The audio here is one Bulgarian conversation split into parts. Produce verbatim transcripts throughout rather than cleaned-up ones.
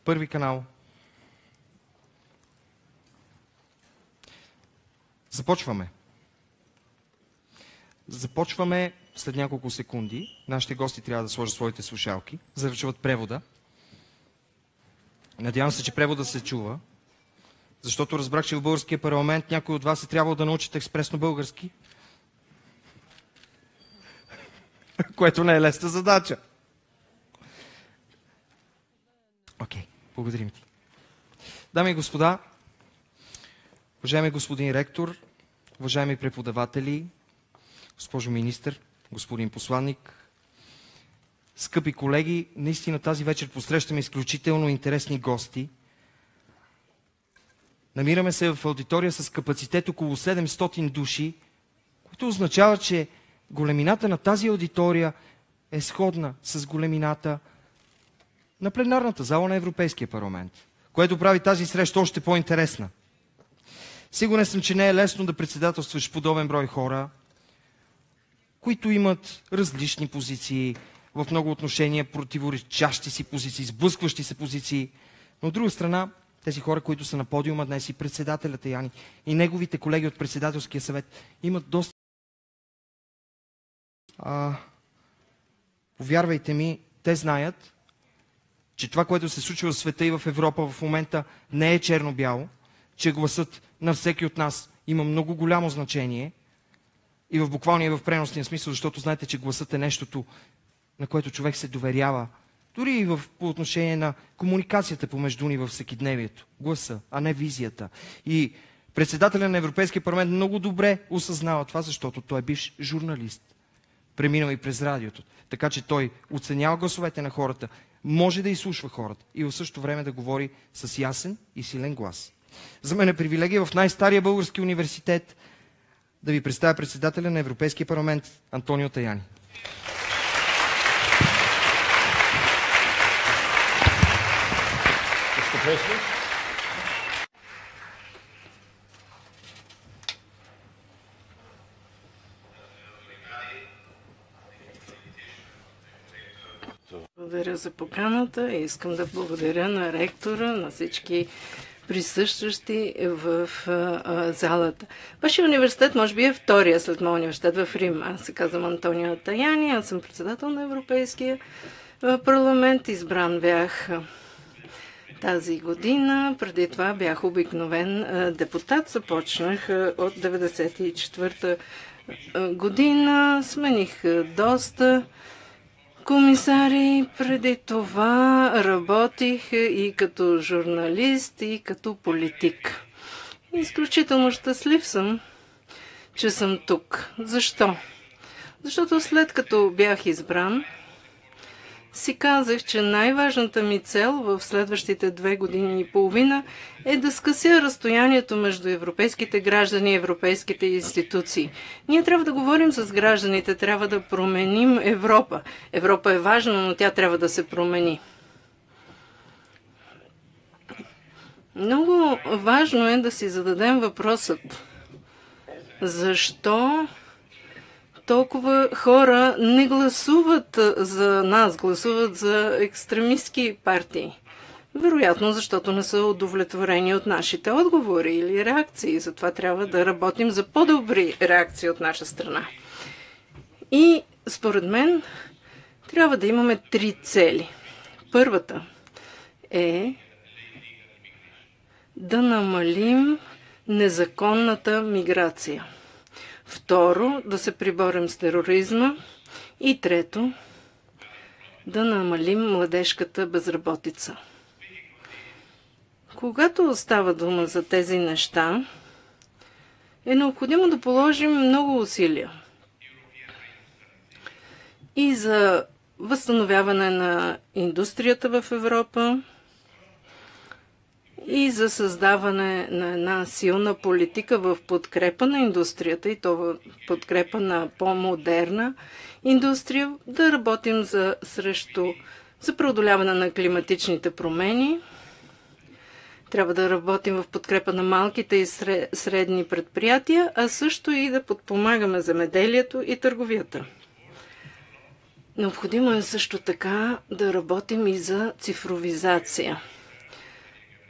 Първи канал. Започваме. Започваме след няколко секунди. Нашите гости трябва да сложат своите слушалки, за да чуват превода. Надявам се, че превода се чува, защото разбрах, че в българския парламент някой от вас е трябвало да научите експресно български, което не е лесна задача. Окей, okay, благодарим ти. Дами и господа, уважаеми господин ректор, уважаеми преподаватели, госпожо министър, господин посланник, скъпи колеги, наистина тази вечер посрещаме изключително интересни гости. Намираме се в аудитория с капацитет около седемстотин души, което означава, че големината на тази аудитория е сходна с големината на пленарната зала на Европейския парламент, което прави тази среща още по-интересна. Сигурен съм, че не е лесно да председателстваш подобен брой хора, които имат различни позиции, в много отношения противоречащи си позиции, сблъскващи се позиции. Но от друга страна, тези хора, които са на подиума днес, и председателят Таяни, и неговите колеги от председателския съвет, имат доста... А, повярвайте ми, те знаят, че това, което се случва в света и в Европа в момента, не е черно-бяло, че гласът на всеки от нас има много голямо значение, и в буквалния и в преносния смисъл, защото знаете, че гласът е нещото, на което човек се доверява, дори и в, по отношение на комуникацията помежду ни във всекидневието. Гласа, а не визията. И председателя на Европейския парламент много добре осъзнава това, защото той е бивш журналист. Преминал и през радиото. Така че той оценява гласовете на хората, може да изслушва хората и в същото време да говори с ясен и силен глас. За мен е привилегия в най-стария български университет да ви представя председателя на Европейския парламент Антонио Таяни. Благодаря за поканата и искам да благодаря на ректора, на всички присъстващи в а, залата. Вашия университет може би е втория след моя университет в Рим. Аз се казвам Антонио Таяни, аз съм председател на Европейския парламент. Избран бях тази година. Преди това бях обикновен депутат. Започнах от деветдесет и четвърта година. Смених доста комисари. Преди това работих и като журналист, и като политик. Изключително щастлив съм, че съм тук. Защо? Защото след като бях избран, си казах, че най-важната ми цел в следващите две години и половина е да скъся разстоянието между европейските граждани и европейските институции. Ние трябва да говорим с гражданите, трябва да променим Европа. Европа е важна, но тя трябва да се промени. Много важно е да си зададем въпросът: защо толкова хора не гласуват за нас, гласуват за екстремистски партии? Вероятно, защото не са удовлетворени от нашите отговори или реакции. Затова трябва да работим за по-добри реакции от наша страна. И според мен трябва да имаме три цели. Първата е да намалим незаконната миграция. Второ, да се приборим с тероризма. И трето, да намалим младежката безработица. Когато става дума за тези неща, е необходимо да положим много усилия. И за възстановяване на индустрията в Европа, и за създаване на една силна политика в подкрепа на индустрията, и то в подкрепа на по-модерна индустрия, да работим за, срещу, за преодоляване на климатичните промени. Трябва да работим в подкрепа на малките и средни предприятия, а също и да подпомагаме земеделието и търговията. Необходимо е също така да работим и за цифровизация.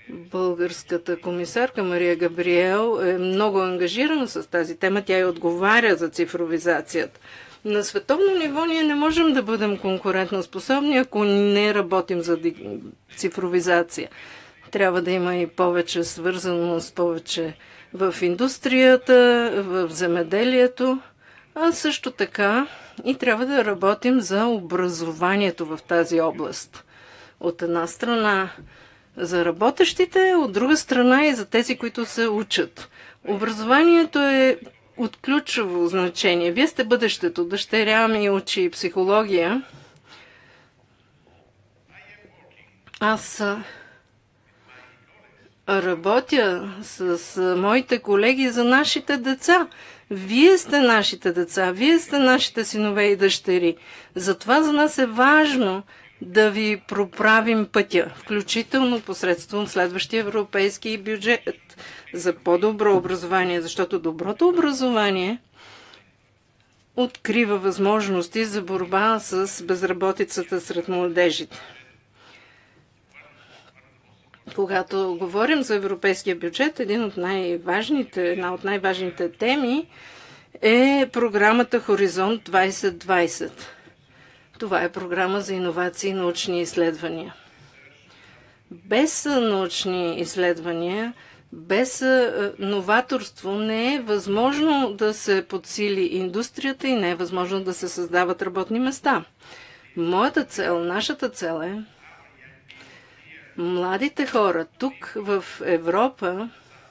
Българската комисарка Мария Габриел е много ангажирана с тази тема. Тя и отговаря за цифровизацията. На световно ниво ние не можем да бъдем конкурентно способни, ако не работим за цифровизация. Трябва да има и повече свързаност, повече в индустрията, в земеделието, а също така и трябва да работим за образованието в тази област. От една страна за работещите, от друга страна и за тези, които се учат. Образованието е от ключово значение. Вие сте бъдещето. Дъщеря ми учи психология. Аз работя с моите колеги за нашите деца. Вие сте нашите деца, вие сте нашите синове и дъщери. Затова за нас е важно да ви проправим пътя, включително посредством следващия европейски бюджет за по-добро образование, защото доброто образование открива възможности за борба с безработицата сред младежите. Когато говорим за европейския бюджет, един от най-важните, една от най-важните теми е програмата Хоризонт двайсет двайсет. Това е програма за иновации и научни изследвания. Без научни изследвания, без новаторство не е възможно да се подсили индустрията и не е възможно да се създават работни места. Моята цел, нашата цел е младите хора тук в Европа,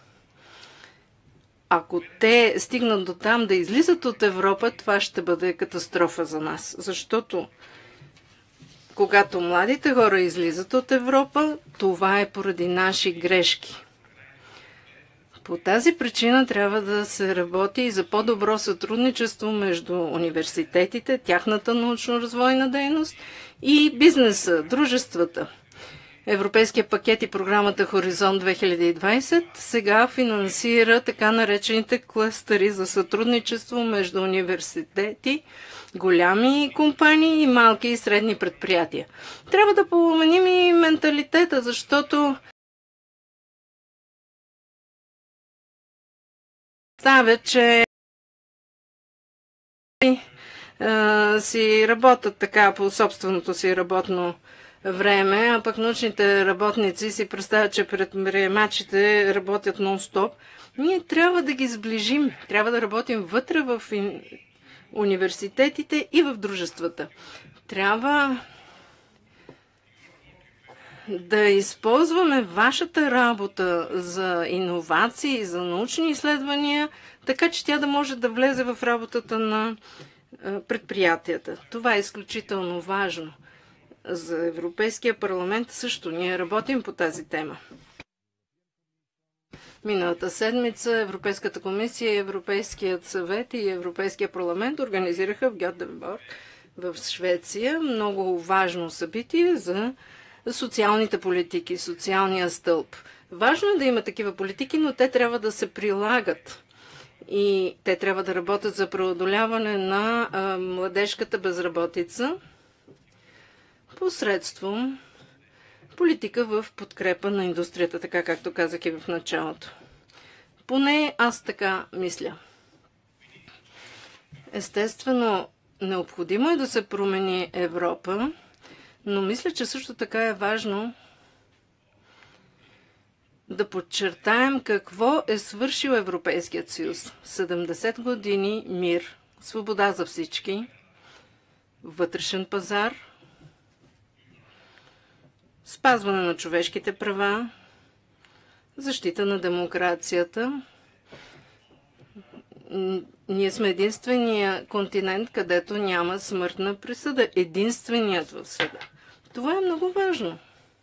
ако те стигнат до там да излизат от Европа, това ще бъде катастрофа за нас. Защото когато младите хора излизат от Европа, това е поради наши грешки. По тази причина трябва да се работи и за по-добро сътрудничество между университетите, тяхната научно-развойна дейност и бизнеса, дружествата. Европейския пакет и програмата Хоризонт две хиляди и двайсет сега финансира така наречените клъстъри за сътрудничество между университети, голями компании и малки и средни предприятия. Трябва да променим и менталитета, защото ставя, че а, си работят така по собственото си работно време, а пък научните работници си представят, че предприемачите работят нон-стоп. Ние трябва да ги сближим. Трябва да работим вътре в университетите и в дружествата. Трябва да използваме вашата работа за иновации, за научни изследвания, така че тя да може да влезе в работата на предприятията. Това е изключително важно. За Европейския парламент също. Ние работим по тази тема. Миналата седмица Европейската комисия, Европейският съвет и Европейския парламент организираха в Гьотеборг в Швеция много важно събитие за социалните политики, социалния стълб. Важно е да има такива политики, но те трябва да се прилагат. И те трябва да работят за преодоляване на а, младежката безработица посредством политика в подкрепа на индустрията, така както казах и в началото. Поне аз така мисля. Естествено, необходимо е да се промени Европа, но мисля, че също така е важно да подчертаем какво е свършил Европейският съюз. седемдесет години мир, свобода за всички, вътрешен пазар, спазване на човешките права, защита на демокрацията. Ние сме единствения континент, където няма смъртна присъда. Единственият в света. Това е много важно.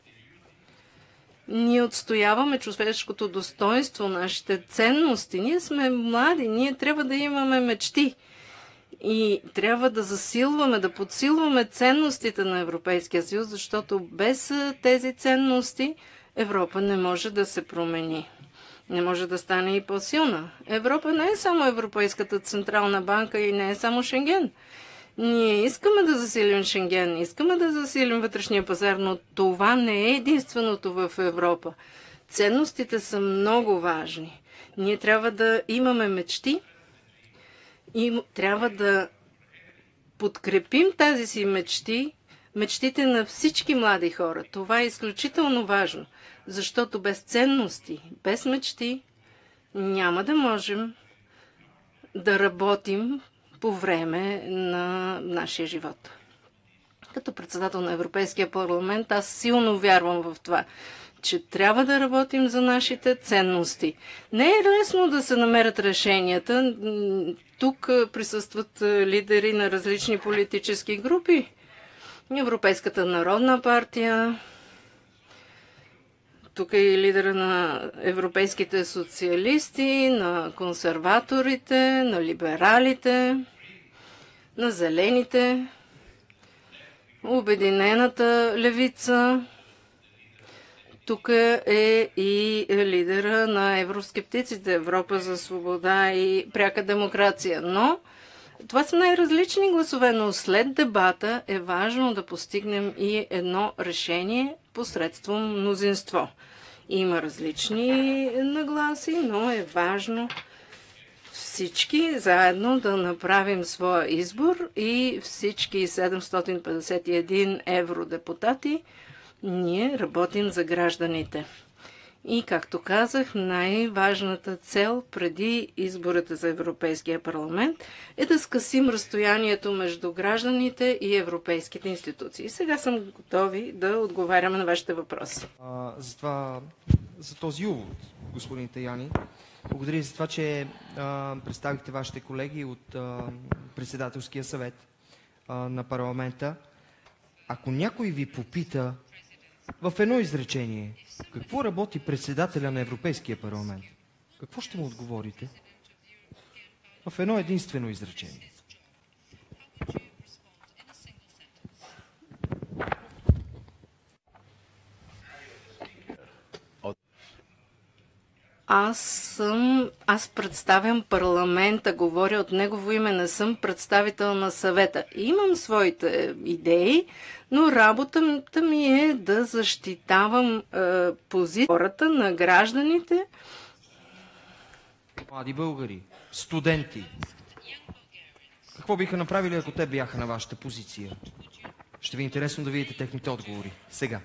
Ние отстояваме човешкото достоинство, нашите ценности. Ние сме млади, ние трябва да имаме мечти. И трябва да засилваме, да подсилваме ценностите на Европейския съюз, защото без тези ценности Европа не може да се промени. Не може да стане и по-силна. Европа не е само Европейската централна банка и не е само Шенген. Ние искаме да засилим Шенген, искаме да засилим вътрешния пазар, но това не е единственото в Европа. Ценностите са много важни. Ние трябва да имаме мечти и трябва да подкрепим тази си мечти, мечтите на всички млади хора. Това е изключително важно, защото без ценности, без мечти няма да можем да работим по време на нашия живот. Като председател на Европейския парламент, аз силно вярвам в това, че трябва да работим за нашите ценности. Не е лесно да се намерят решенията. Тук присъстват лидери на различни политически групи. Европейската народна партия, тук е и лидера на европейските социалисти, на консерваторите, на либералите, на зелените, Обединената левица. Тук е и лидера на евроскептиците, Европа за свобода и пряка демокрация. Но това са най-различни гласове, но след дебата е важно да постигнем и едно решение посредством мнозинство. Има различни нагласи, но е важно всички заедно да направим своя избор и всички седемстотин петдесет и един евродепутати ние работим за гражданите. И, както казах, най-важната цел преди изборите за Европейския парламент е да скъсим разстоянието между гражданите и европейските институции. Сега съм готови да отговаряме на вашите въпроси. А, за, това, за този увод, господин Таяни. Благодаря за това, че а, представихте вашите колеги от а, председателския съвет а, на парламента. Ако някой ви попита в едно изречение, какво работи председателя на Европейския парламент, какво ще му отговорите? В едно единствено изречение. Аз съм, аз представям парламента, говоря от негово име, не съм представител на съвета. Имам своите идеи, но работата ми е да защитавам е, позицията хората на гражданите. Млади българи, студенти, какво биха направили, ако те бяха на вашата позиция? Ще ви е интересно да видите техните отговори. Сега.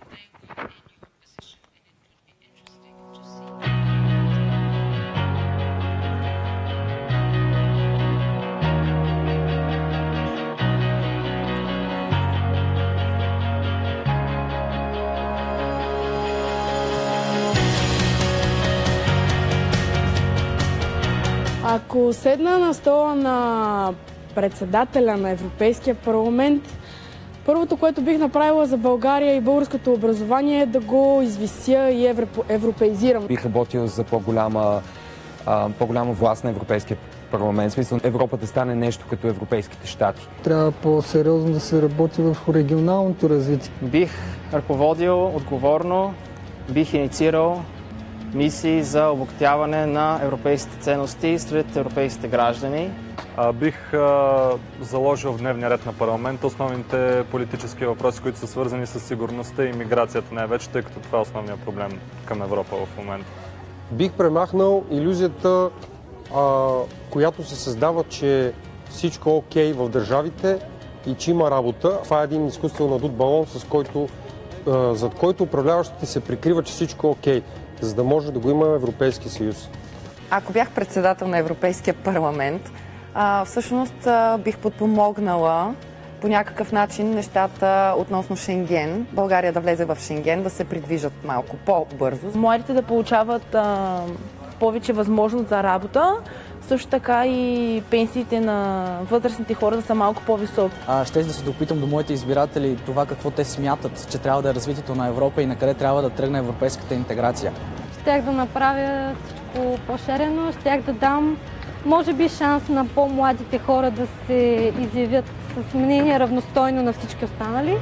Ако седна на стола на председателя на Европейския парламент, първото, което бих направила за България и българското образование е да го извися и европеизирам. Бих работил за по-голяма, по-голяма власт на Европейския парламент. В смисъл, Европа да стане нещо като европейските щати. Трябва по-сериозно да се работи в регионалното развитие. Бих ръководил отговорно, бих инициирал мисии за обогатяване на европейските ценности сред европейските граждани. А, бих а, заложил в дневния ред на парламента основните политически въпроси, които са свързани с сигурността и миграцията най-вече, тъй като това е основният проблем към Европа в момента. Бих премахнал илюзията, а, която се създава, че всичко е окей в държавите и че има работа. Това е един изкуствено надут балон, с който, а, зад който управляващите се прикрива, че всичко е окей, за да може да го има Европейски съюз. Ако бях председател на Европейския парламент, а, всъщност а, бих подпомогнала по някакъв начин нещата относно Шенген. България да влезе в Шенген, да се придвижат малко по-бързо. Младите да получават а, повече възможност за работа, също така и пенсиите на възрастните хора да са малко по-високи. Ще да се допитам до моите избиратели това какво те смятат, че трябва да е развитието на Европа и на къде трябва да тръгне европейската интеграция. Щях да направя всичко по-шерено, щях да дам може би шанс на по-младите хора да се изявят с мнение равностойно на всички останали.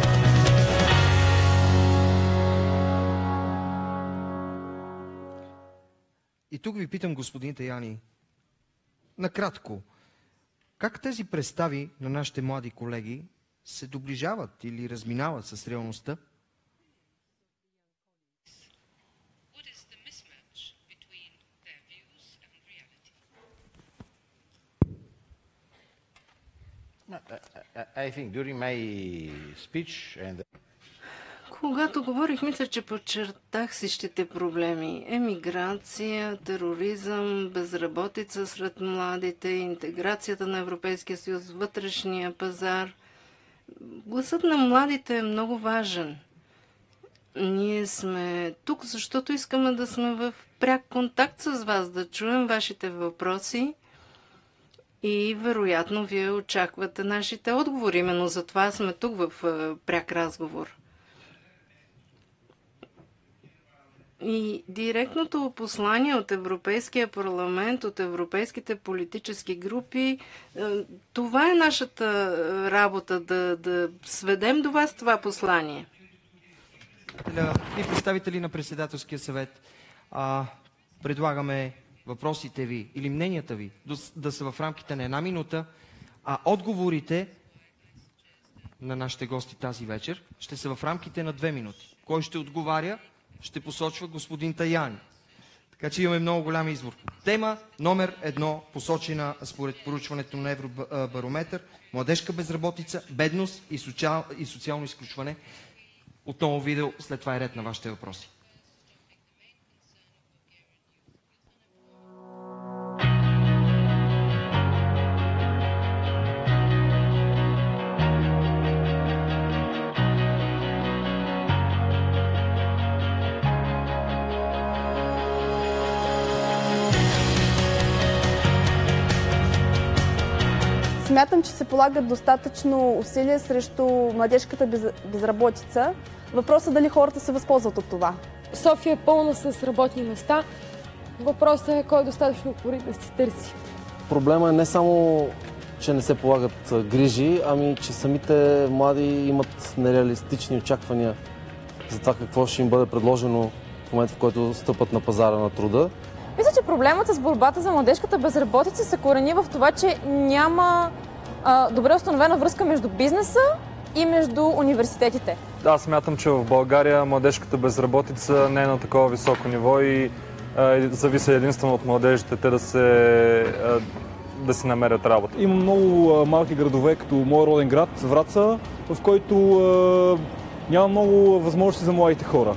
И тук ви питам, господин Таяни, накратко, как тези представи на нашите млади колеги се доближават или разминават с реалността? I think during my speech and... Когато говорих, мисля, че подчертах всичките проблеми. Емиграция, тероризъм, безработица сред младите, интеграцията на Европейския съюз, вътрешния пазар. Гласът на младите е много важен. Ние сме тук, защото искаме да сме в пряк контакт с вас, да чуем вашите въпроси и вероятно вие очаквате нашите отговори. Именно за това сме тук в пряк разговор. И директното послание от Европейския парламент, от европейските политически групи, това е нашата работа, да, да сведем до вас това послание. И представители на председателския съвет, а, предлагаме въпросите ви или мненията ви да са в рамките на една минута, а отговорите на нашите гости тази вечер ще са в рамките на две минути. Кой ще отговаря, ще посочва господин Таяни. Така че имаме много голям избор. Тема номер едно, посочена според поручването на Евробарометър: младежка безработица, бедност и, социал, и социално изключване. Отново видео, след това е ред на вашите въпроси. Смятам, че се полагат достатъчно усилия срещу младежката без... безработица. Въпросът е дали хората се възползват от това. София е пълна с работни места. Въпросът е кой е достатъчно упорит да се търси. Проблема е не само, че не се полагат грижи, ами че самите млади имат нереалистични очаквания за това какво ще им бъде предложено в момента, в който стъпат на пазара на труда. Мисля, че проблемът с борбата за младежката безработица се корени в това, че няма а, добре установена връзка между бизнеса и между университетите. Да, смятам, че в България младежката безработица не е на такова високо ниво и а, зависи единствено от младежите, те да се, а, да си намерят работа. Има много а, малки градове, като моят роден град, Враца, в който а, няма много възможности за младите хора.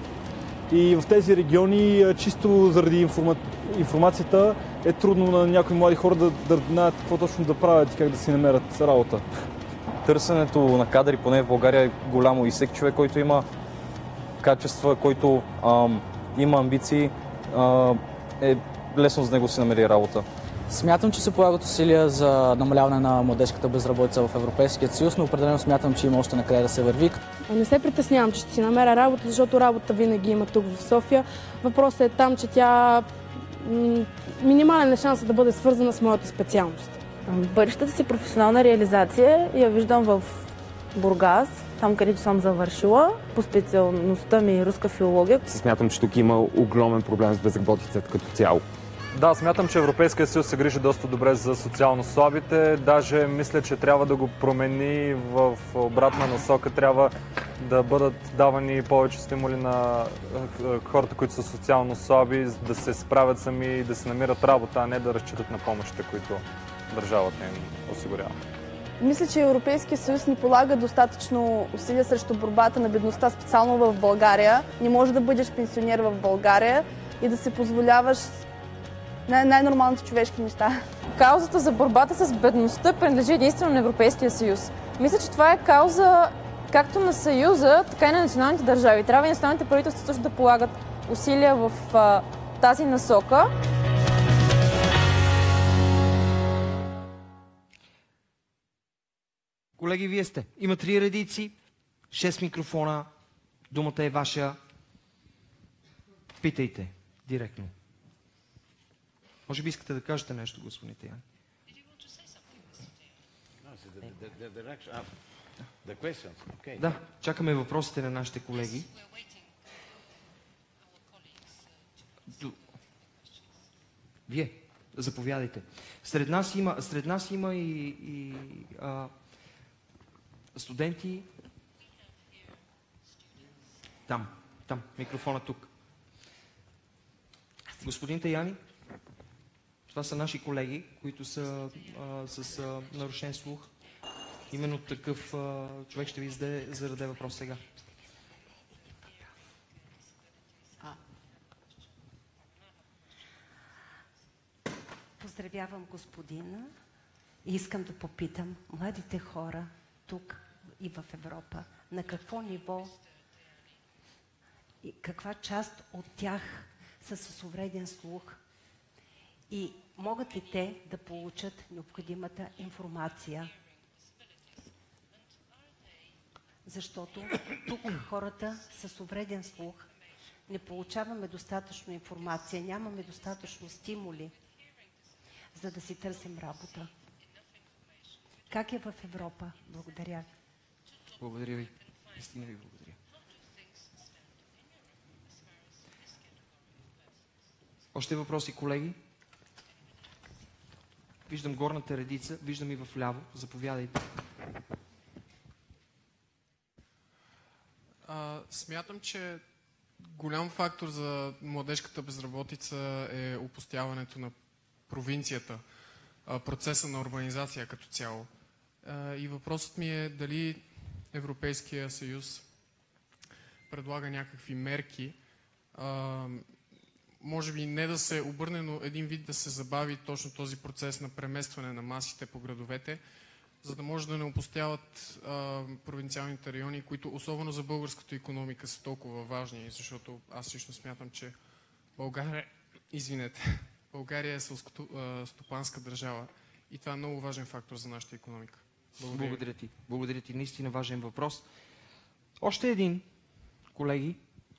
И в тези региони, чисто заради информа... информацията, е трудно на някои млади хора да, да знаят какво точно да правят и как да си намерят работа. Търсенето на кадри, поне в България, е голямо и всеки човек, който има качества, който ам, има амбиции, ам, е лесно за него да си намери работа. Смятам, че се полагат усилия за намаляване на младежката безработица в Европейския съюз, но определено смятам, че има още накъде да се върви. Не се притеснявам, че ще си намеря работа, защото работа винаги има тук в София. Въпросът е там, че тя минимален е шансът да бъде свързана с моята специалност. Бъдещата си професионална реализация я виждам в Бургас, там където съм завършила, по специалността ми руска филология. Смятам, че тук има огромен проблем с безработицата като цяло. Да, смятам, че Европейския съюз се грижи доста добре за социално слабите. Даже мисля, че трябва да го промени в обратна насока. Трябва да бъдат давани повече стимули на хората, които са социално слаби, да се справят сами и да се намират работа, а не да разчитат на помощите, които държавата им осигурява. Мисля, че Европейския съюз ни полага достатъчно усилия срещу борбата на бедността, специално в България. Не може да бъдеш пенсионер в България и да се позволяваш най- най-нормалните човешки неща. Каузата за борбата с бедността принадлежи единствено на Европейския съюз. Мисля, че това е кауза както на Съюза, така и на националните държави. Трябва и националните правителства също да полагат усилия в а, тази насока. Колеги, вие сте. Има три редици, шест микрофона. Думата е ваша. Питайте директно. Може би искате да кажете нещо, господин Таяни. Да, чакаме въпросите на нашите колеги. Вие, заповядайте. Сред нас има, сред нас има и, и а, студенти. Там, там, микрофона тук. Господин Таяни, това са наши колеги, които са а, с а, нарушен слух. Именно такъв а, човек ще ви зададе, зададе въпрос сега. Поздравявам господина и искам да попитам младите хора тук и в Европа на какво ниво и каква част от тях са с увреден слух и могат ли те да получат необходимата информация? Защото тук хората с увреден слух не получаваме достатъчно информация, нямаме достатъчно стимули, за да си търсим работа. Как е в Европа? Благодаря ви. Благодаря ви. Истина ви благодаря. Още въпроси, колеги? Виждам горната редица, виждам и в ляво. Заповядайте. А, смятам, че голям фактор за младежката безработица е опустяването на провинцията, а, процеса на урбанизация като цяло. А, и въпросът ми е дали Европейския съюз предлага някакви мерки, а, може би не да се обърне, но един вид да се забави точно този процес на преместване на масите по градовете, за да може да не опустяват а, провинциалните райони, които особено за българската икономика са толкова важни, защото аз лично смятам, че България, извинете, България е селскостопанска държава и това е много важен фактор за нашата икономика. Благодаря. Благодаря ти. Благодаря ти. Наистина важен въпрос. Още един, колеги.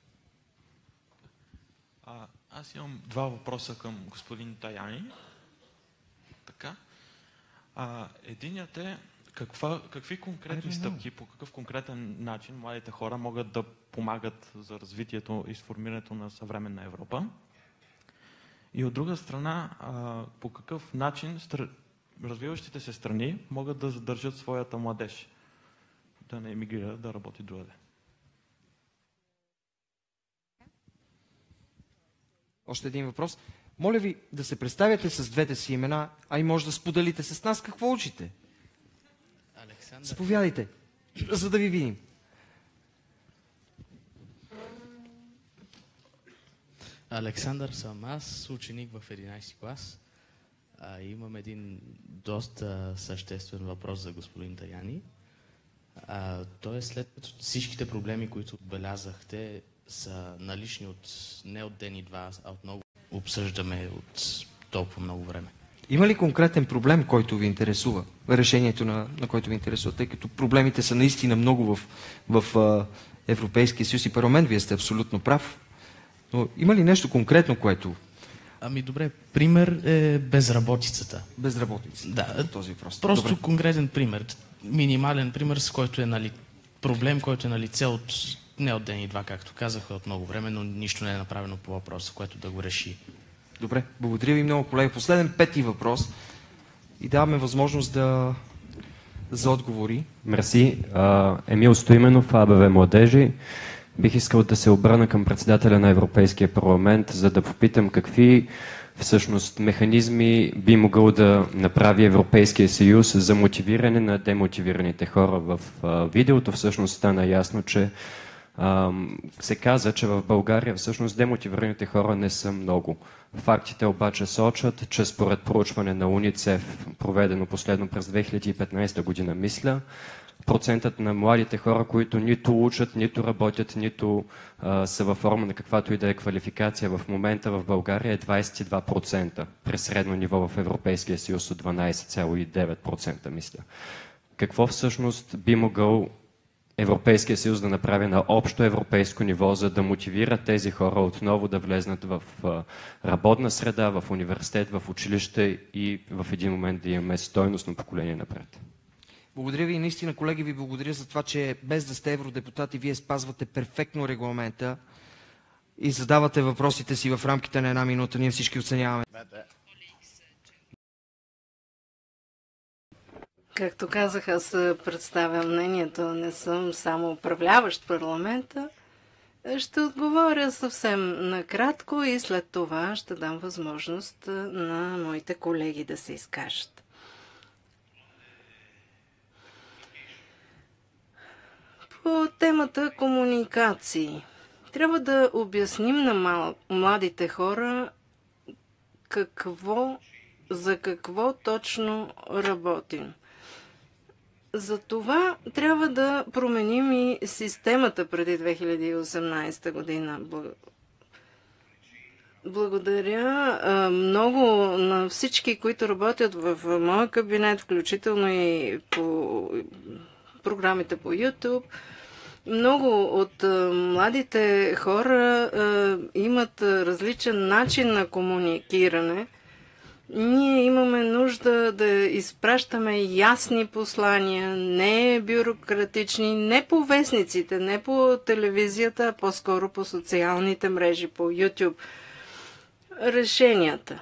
А, аз имам два въпроса към господин Таяни. Така. А, единият е каква, какви конкретни стъпки, по какъв конкретен начин младите хора могат да помагат за развитието и сформирането на съвременна Европа. И от друга страна, а, по какъв начин стр... развиващите се страни могат да задържат своята младеж, да не емигрира, да работи другаде. Още един въпрос. Моля ви да се представяте с двете си имена, а и може да споделите с нас какво учите. Александър. Заповядайте, за да ви видим. Александър съм аз, ученик в единайсети клас. А, имам един доста съществен въпрос за господин Таяни. А, той е след всичките проблеми, които отбелязахте, са налични от, не от ден и два, а от много обсъждаме от толкова много време. Има ли конкретен проблем, който ви интересува? Решението на, на който ви интересува? Тъй като проблемите са наистина много в, в а, Европейския съюз и парламент, вие сте абсолютно прав. Но има ли нещо конкретно, което... Ами добре, пример е безработицата. Безработицата. Да, този въпрос. Просто добре. Конкретен пример. Минимален пример, с който е нали, проблем, който е на лице от не от ден и два, както казах, от много време, но нищо не е направено по въпроса, което да го реши. Добре, благодаря ви много, колеги. Последен пети въпрос и даваме възможност да за отговори. Мерси. Емил Стоименов, АБВ Младежи. Бих искал да се обърна към председателя на Европейския парламент, за да попитам какви всъщност механизми би могъл да направи Европейския съюз за мотивиране на демотивираните хора. В видеото всъщност стана ясно, че се каза, че в България всъщност демотивираните хора не са много. Фактите обаче сочат, че според проучване на УНИЦЕФ, проведено последно през две хиляди и петнайсета година, мисля, процентът на младите хора, които нито учат, нито работят, нито а, са във форма на каквато и да е квалификация в момента в България е двайсет и два процента, при средно ниво в Европейския съюз от дванайсет цяло и девет процента, мисля. Какво всъщност би могъл Европейския съюз да направи на общо европейско ниво, за да мотивира тези хора отново да влезнат в работна среда, в университет, в училище и в един момент да имаме стойностно поколение напред? Благодаря ви и наистина, колеги, ви благодаря за това, че без да сте евродепутати, вие спазвате перфектно регламента и задавате въпросите си в рамките на една минута. Ние всички оценяваме. Както казах, аз представям мнението, не съм само управляващ парламента. Ще отговоря съвсем накратко и след това ще дам възможност на моите колеги да се изкажат. По темата комуникации. Трябва да обясним на мал... младите хора какво, за какво точно работим. За това трябва да променим и системата преди две хиляди и осемнадесета година. Благодаря много на всички, които работят в моя кабинет, включително и по програмите по YouTube. Много от младите хора имат различен начин на комуникиране. Ние имаме нужда да изпращаме ясни послания, не бюрократични, не по вестниците, не по телевизията, а по-скоро по социалните мрежи, по YouTube. Решенията.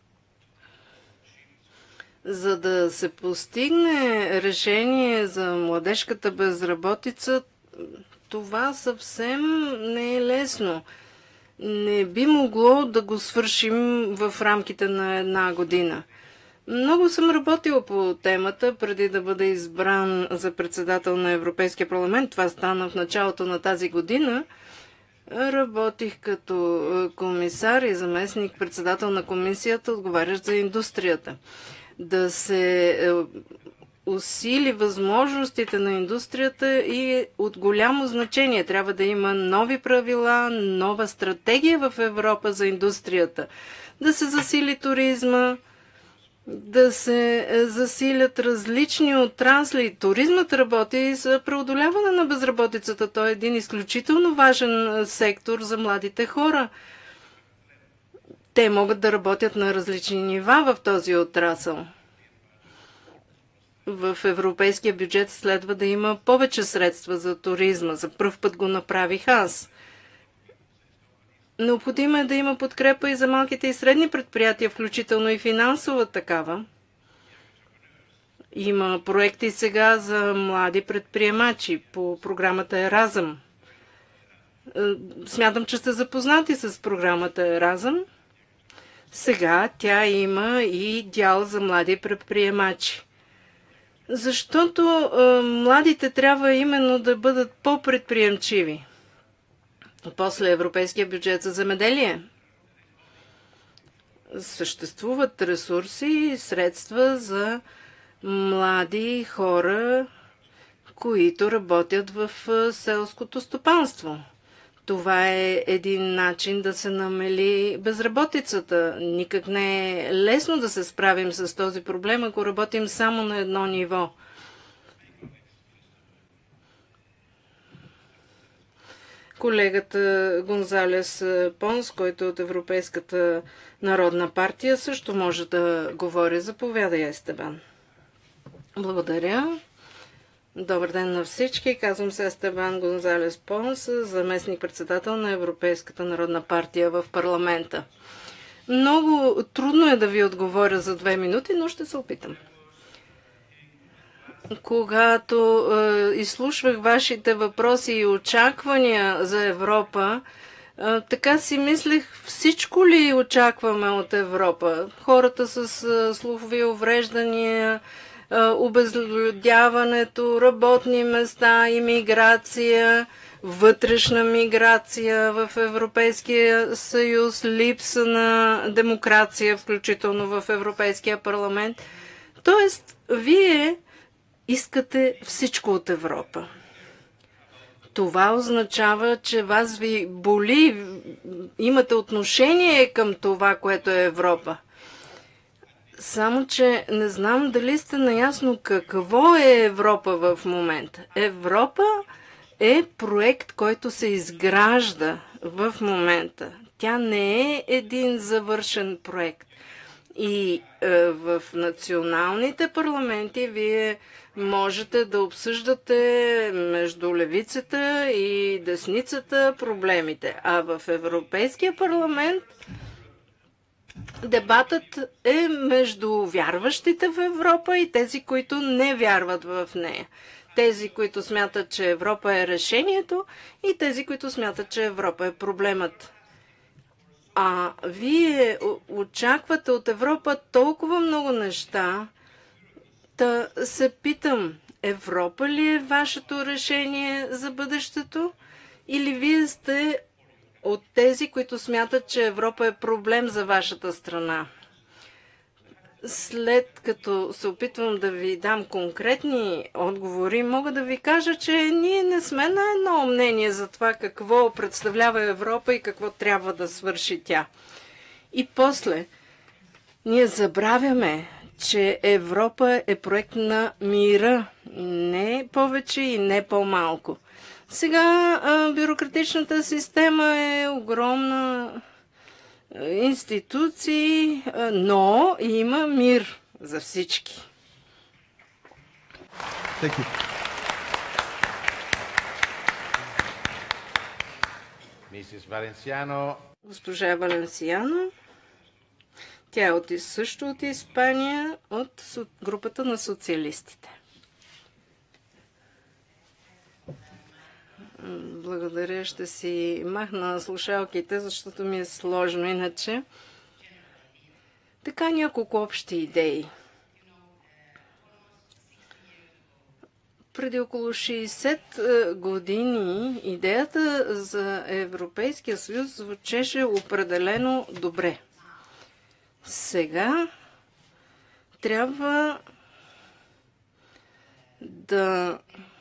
За да се постигне решение за младежката безработица, това съвсем не е лесно. Не би могло да го свършим в рамките на една година. Много съм работила по темата преди да бъда избран за председател на Европейския парламент. Това стана в началото на тази година. Работих като комисар и заместник председател на комисията, отговарящ за индустрията. Да се усили възможностите на индустрията и от голямо значение. Трябва да има нови правила, нова стратегия в Европа за индустрията. Да се засили туризма, да се засилят различни отрасли. Туризмът работи за преодоляване на безработицата. Той е един изключително важен сектор за младите хора. Те могат да работят на различни нива в този отрасъл. В европейския бюджет следва да има повече средства за туризма. За пръв път го направих аз. Необходимо е да има подкрепа и за малките и средни предприятия, включително и финансова такава. Има проекти сега за млади предприемачи по програмата Еразъм. Смятам, че сте запознати с програмата Еразъм. Сега тя има и дял за млади предприемачи. Защото е, младите трябва именно да бъдат по-предприемчиви. После европейския бюджет за земеделие. Съществуват ресурси и средства за млади хора, които работят в селското стопанство. Това е един начин да се намали безработицата. Никак не е лесно да се справим с този проблем, ако работим само на едно ниво. Колегата Гонзалес Понс, който е от Европейската народна партия, също може да говори. Заповядай, Естебан. Благодаря. Добър ден на всички. Казвам се Естебан Гонзалес Понс, заместник-председател на Европейската народна партия в парламента. Много трудно е да ви отговоря за две минути, но ще се опитам. Когато е, изслушвах вашите въпроси и очаквания за Европа, е, така си мислех, всичко ли очакваме от Европа? Хората с е, слухови увреждания, е, обезлюдяването, работни места, имиграция, вътрешна миграция в Европейския съюз, липса на демокрация, включително в Европейския парламент. Тоест, вие искате всичко от Европа. Това означава, че вас ви боли, имате отношение към това, което е Европа. Само, че не знам дали сте наясно какво е Европа в момента. Европа е проект, който се изгражда в момента. Тя не е един завършен проект. И е, в националните парламенти вие можете да обсъждате между левицата и десницата проблемите. А в Европейския парламент дебатът е между вярващите в Европа и тези, които не вярват в нея. Тези, които смятат, че Европа е решението, и тези, които смятат, че Европа е проблемът. А вие очаквате от Европа толкова много неща, да се питам, Европа ли е вашето решение за бъдещето? Или вие сте от тези, които смятат, че Европа е проблем за вашата страна? След като се опитвам да ви дам конкретни отговори, мога да ви кажа, че ние не сме на едно мнение за това какво представлява Европа и какво трябва да свърши тя. И после, ние забравяме, че Европа е проект на мира, не повече и не по-малко. Сега а, бюрократичната система е огромна, институции, а, но има мир за всички. Мисис Валенсиано. Госпожа Валенсиано. Тя е от, също от Испания, от групата на социалистите. Благодаря, ще си махна слушалките, защото ми е сложно иначе. Така няколко общи идеи. Преди около шейсет години идеята за Европейския съюз звучеше определено добре. Сега трябва да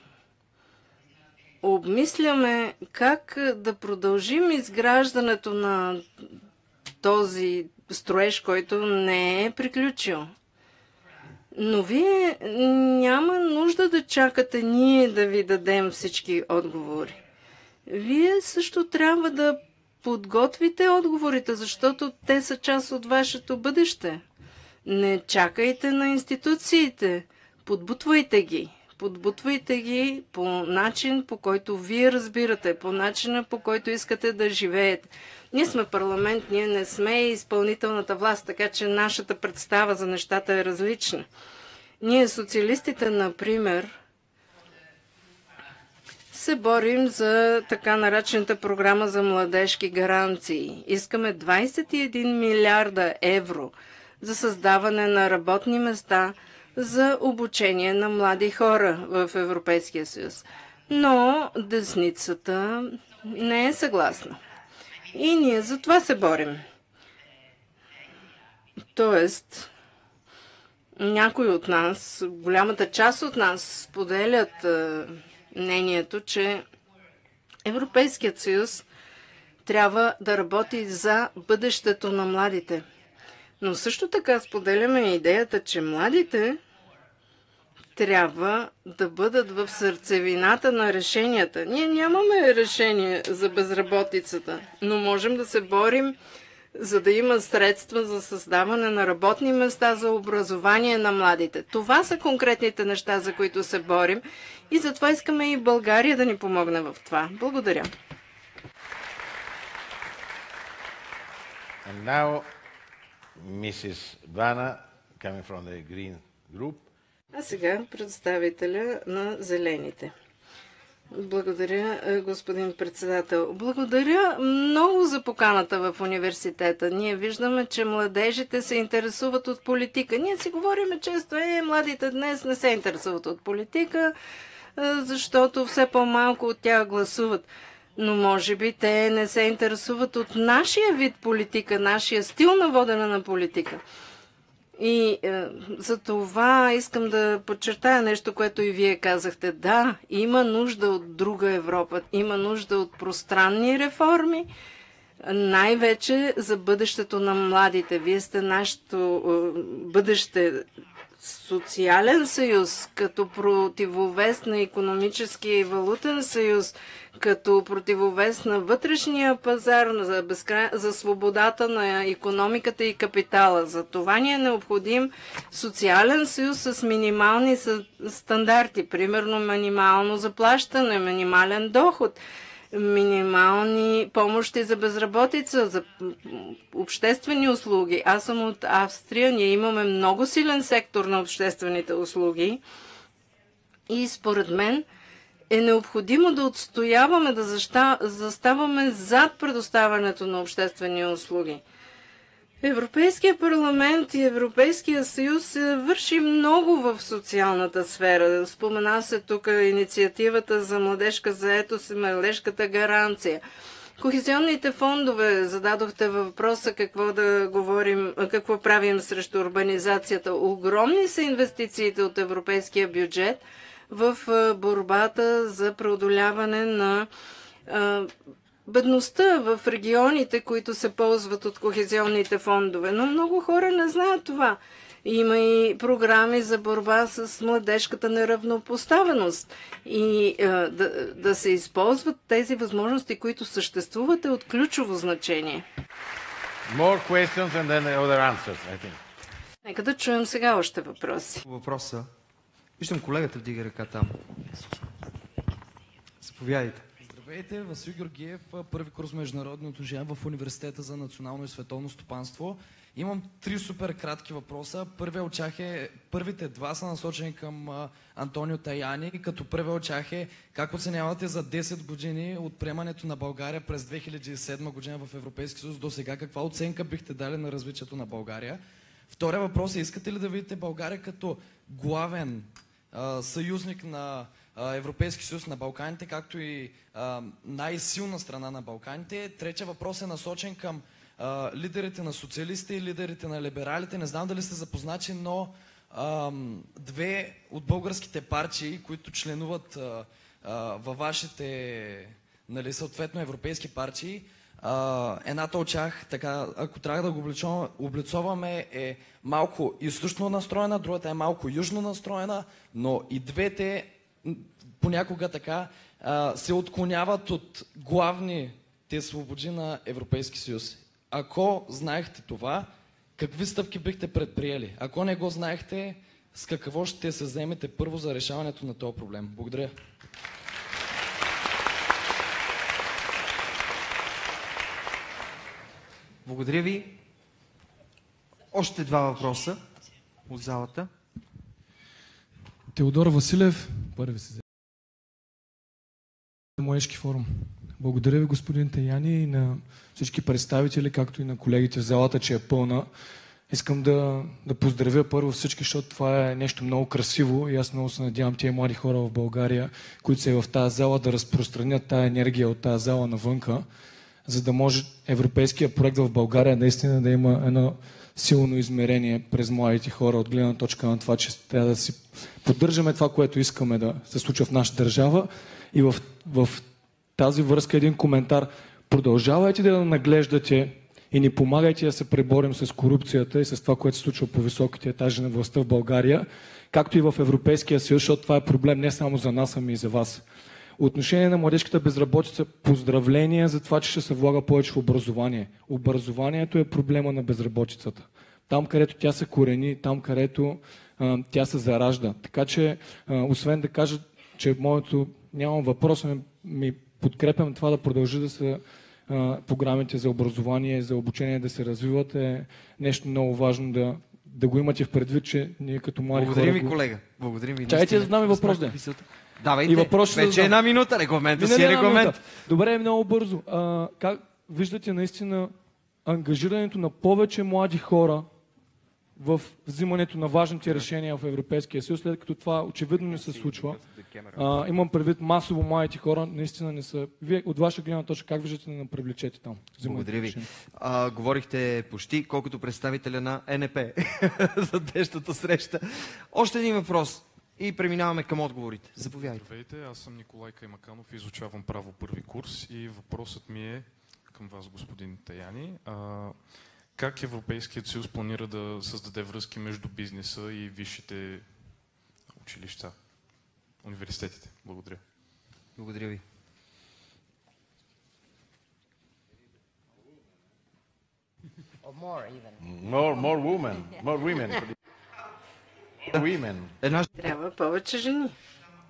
обмисляме как да продължим изграждането на този строеж, който не е приключил. Но вие няма нужда да чакате ние да ви дадем всички отговори. Вие също трябва да подготвите отговорите, защото те са част от вашето бъдеще. Не чакайте на институциите, подбутвайте ги. Подбутвайте ги по начин, по който вие разбирате, по начина, по който искате да живеете. Ние сме парламент, ние не сме изпълнителната власт, така че нашата представа за нещата е различна. Ние, социалистите, например, се борим за така наречената програма за младежки гаранции. Искаме двадесет и един милиарда евро за създаване на работни места за обучение на млади хора в Европейския съюз. Но десницата не е съгласна. И ние за това се борим. Тоест, някои от нас, голямата част от нас споделят е, мнението, че Европейският съюз трябва да работи за бъдещето на младите. Но също така споделяме идеята, че младите трябва да бъдат в сърцевината на решенията. Ние нямаме решение за безработицата, но можем да се борим, за да има средства за създаване на работни места за образование на младите. Това са конкретните неща, за които се борим и затова искаме и България да ни помогне в това. Благодаря. And now, мисис Vana, coming from the Green Group. А сега представителя на Зелените. Благодаря, господин председател. Благодаря много за поканата в университета. Ние виждаме, че младежите се интересуват от политика. Ние си говорим често, е, младите днес не се интересуват от политика, защото все по-малко от тях гласуват. Но може би те не се интересуват от нашия вид политика, нашия стил на водене на политика. И е, за това искам да подчертая нещо, което и вие казахте. Да, има нужда от друга Европа, има нужда от пространни реформи, най-вече за бъдещето на младите. Вие сте нашето е, бъдеще, социален съюз, като противовес на икономическия и валутен съюз, като противовес на вътрешния пазар, за, безкра... за свободата на икономиката и капитала. За това ни е необходим социален съюз с минимални стандарти, примерно минимално заплащане, минимален доход, минимални помощи за безработица, за обществени услуги. Аз съм от Австрия, ние имаме много силен сектор на обществените услуги и според мен е необходимо да отстояваме, да заща... заставаме зад предоставянето на обществени услуги. Европейския парламент и Европейския съюз върши много в социалната сфера. Спомена се тук инициативата за младежка заетост и младежката гаранция. Кохезионните фондове, зададохте въпроса какво да говорим, какво правим срещу урбанизацията. Огромни са инвестициите от европейския бюджет в борбата за преодоляване на бедността в регионите, които се ползват от кохезионните фондове. Но много хора не знаят това. Има и програми за борба с младежката неравнопоставеност. И е, да, да се използват тези възможности, които съществуват, е от ключово значение. More questions and then other answers, I think. Нека да чуем сега още въпроси. Въпроса. Виждам колегата вдига ръка там. Заповядайте. Здравейте, Васил Георгиев, първи курс международни отношения в Университета за национално и световно стопанство. Имам три супер кратки въпроса. Първият от тях е, първите два са насочени към а, Антонио Таяни, като първият от тях е как оценявате за десет години от приемането на България през две хиляди и седма година в Европейския съюз до сега, каква оценка бихте дали на развитието на България? Втория въпрос е, искате ли да видите България като главен а, съюзник на Европейски съюз на Балканите, както и а, най-силна страна на Балканите? Третия въпрос е насочен към а, лидерите на социалистите и лидерите на либералите. Не знам дали сте запознати, но а, две от българските партии, които членуват а, а, във вашите, нали, съответно европейски партии, а, едната от тях, така, ако трябва да го облицоваме, е малко източно настроена, другата е малко южно настроена, но и двете понякога така а, се отклоняват от главните свободи на Европейски съюз. Ако знаехте това, какви стъпки бихте предприели? Ако не го знаехте, с какво ще се заемете първо за решаването на този проблем? Благодаря. Благодаря ви. Още два въпроса от залата. Теодор Василев, първи се Младежки форум. Благодаря ви, господин Таяни, и на всички представители, както и на колегите в залата, че е пълна. Искам да, да поздравя първо всички, защото това е нещо много красиво и аз много се надявам тези млади хора в България, които са и в тази зала, да разпространят тази енергия от тази зала навънка, за да може европейския проект в България наистина да има едно силно измерение през младите хора от гледна точка на това, че трябва да си поддържаме това, което искаме да се случва в нашата държава. И в, в тази връзка един коментар. Продължавайте да наглеждате и ни помагайте да се преборим с корупцията и с това, което се случва по високите етажи на властта в България, както и в Европейския съюз, защото това е проблем не само за нас, ами и за вас. Отношение на младежката безработица, поздравления за това, че ще се влага повече в образование. Образованието е проблема на безработицата. Там, където тя се корени, там, където а, тя се заражда. Така че, а, освен да кажа, че моето, нямам въпрос, ми, ми подкрепям това да продължи да се а, програмите за образование, за обучение да се развиват, е нещо много важно да, да го имате в предвид, че ние като млади Благодарим хора... ви, колега. Благодарим ви. Чайте да задам и въпрос, да. Давайте. И въпрос ще Вече задам. една минута, регламента си е Една регламент. минута. Добре, много бързо. А, как виждате наистина ангажирането на повече млади хора в взимането на важните решения в Европейския съюз, след като това очевидно не се случва? А, имам предвид масово младите хора, наистина не са. Вие от ваша гледна точка как виждате да привлечете там? Благодаря ви. А, говорихте почти колкото представителя на Н П за днешната среща. Още един въпрос и преминаваме към отговорите. Заповядайте. Здравейте, аз съм Николай Каймаканов, изучавам право първи курс и въпросът ми е към вас, господин Таяни. А, как Европейският съюз планира да създаде връзки между бизнеса и висшите училища, университетите? Благодаря. Благодаря ви. More, more women. More women. More women. Една... Трябва повече жени.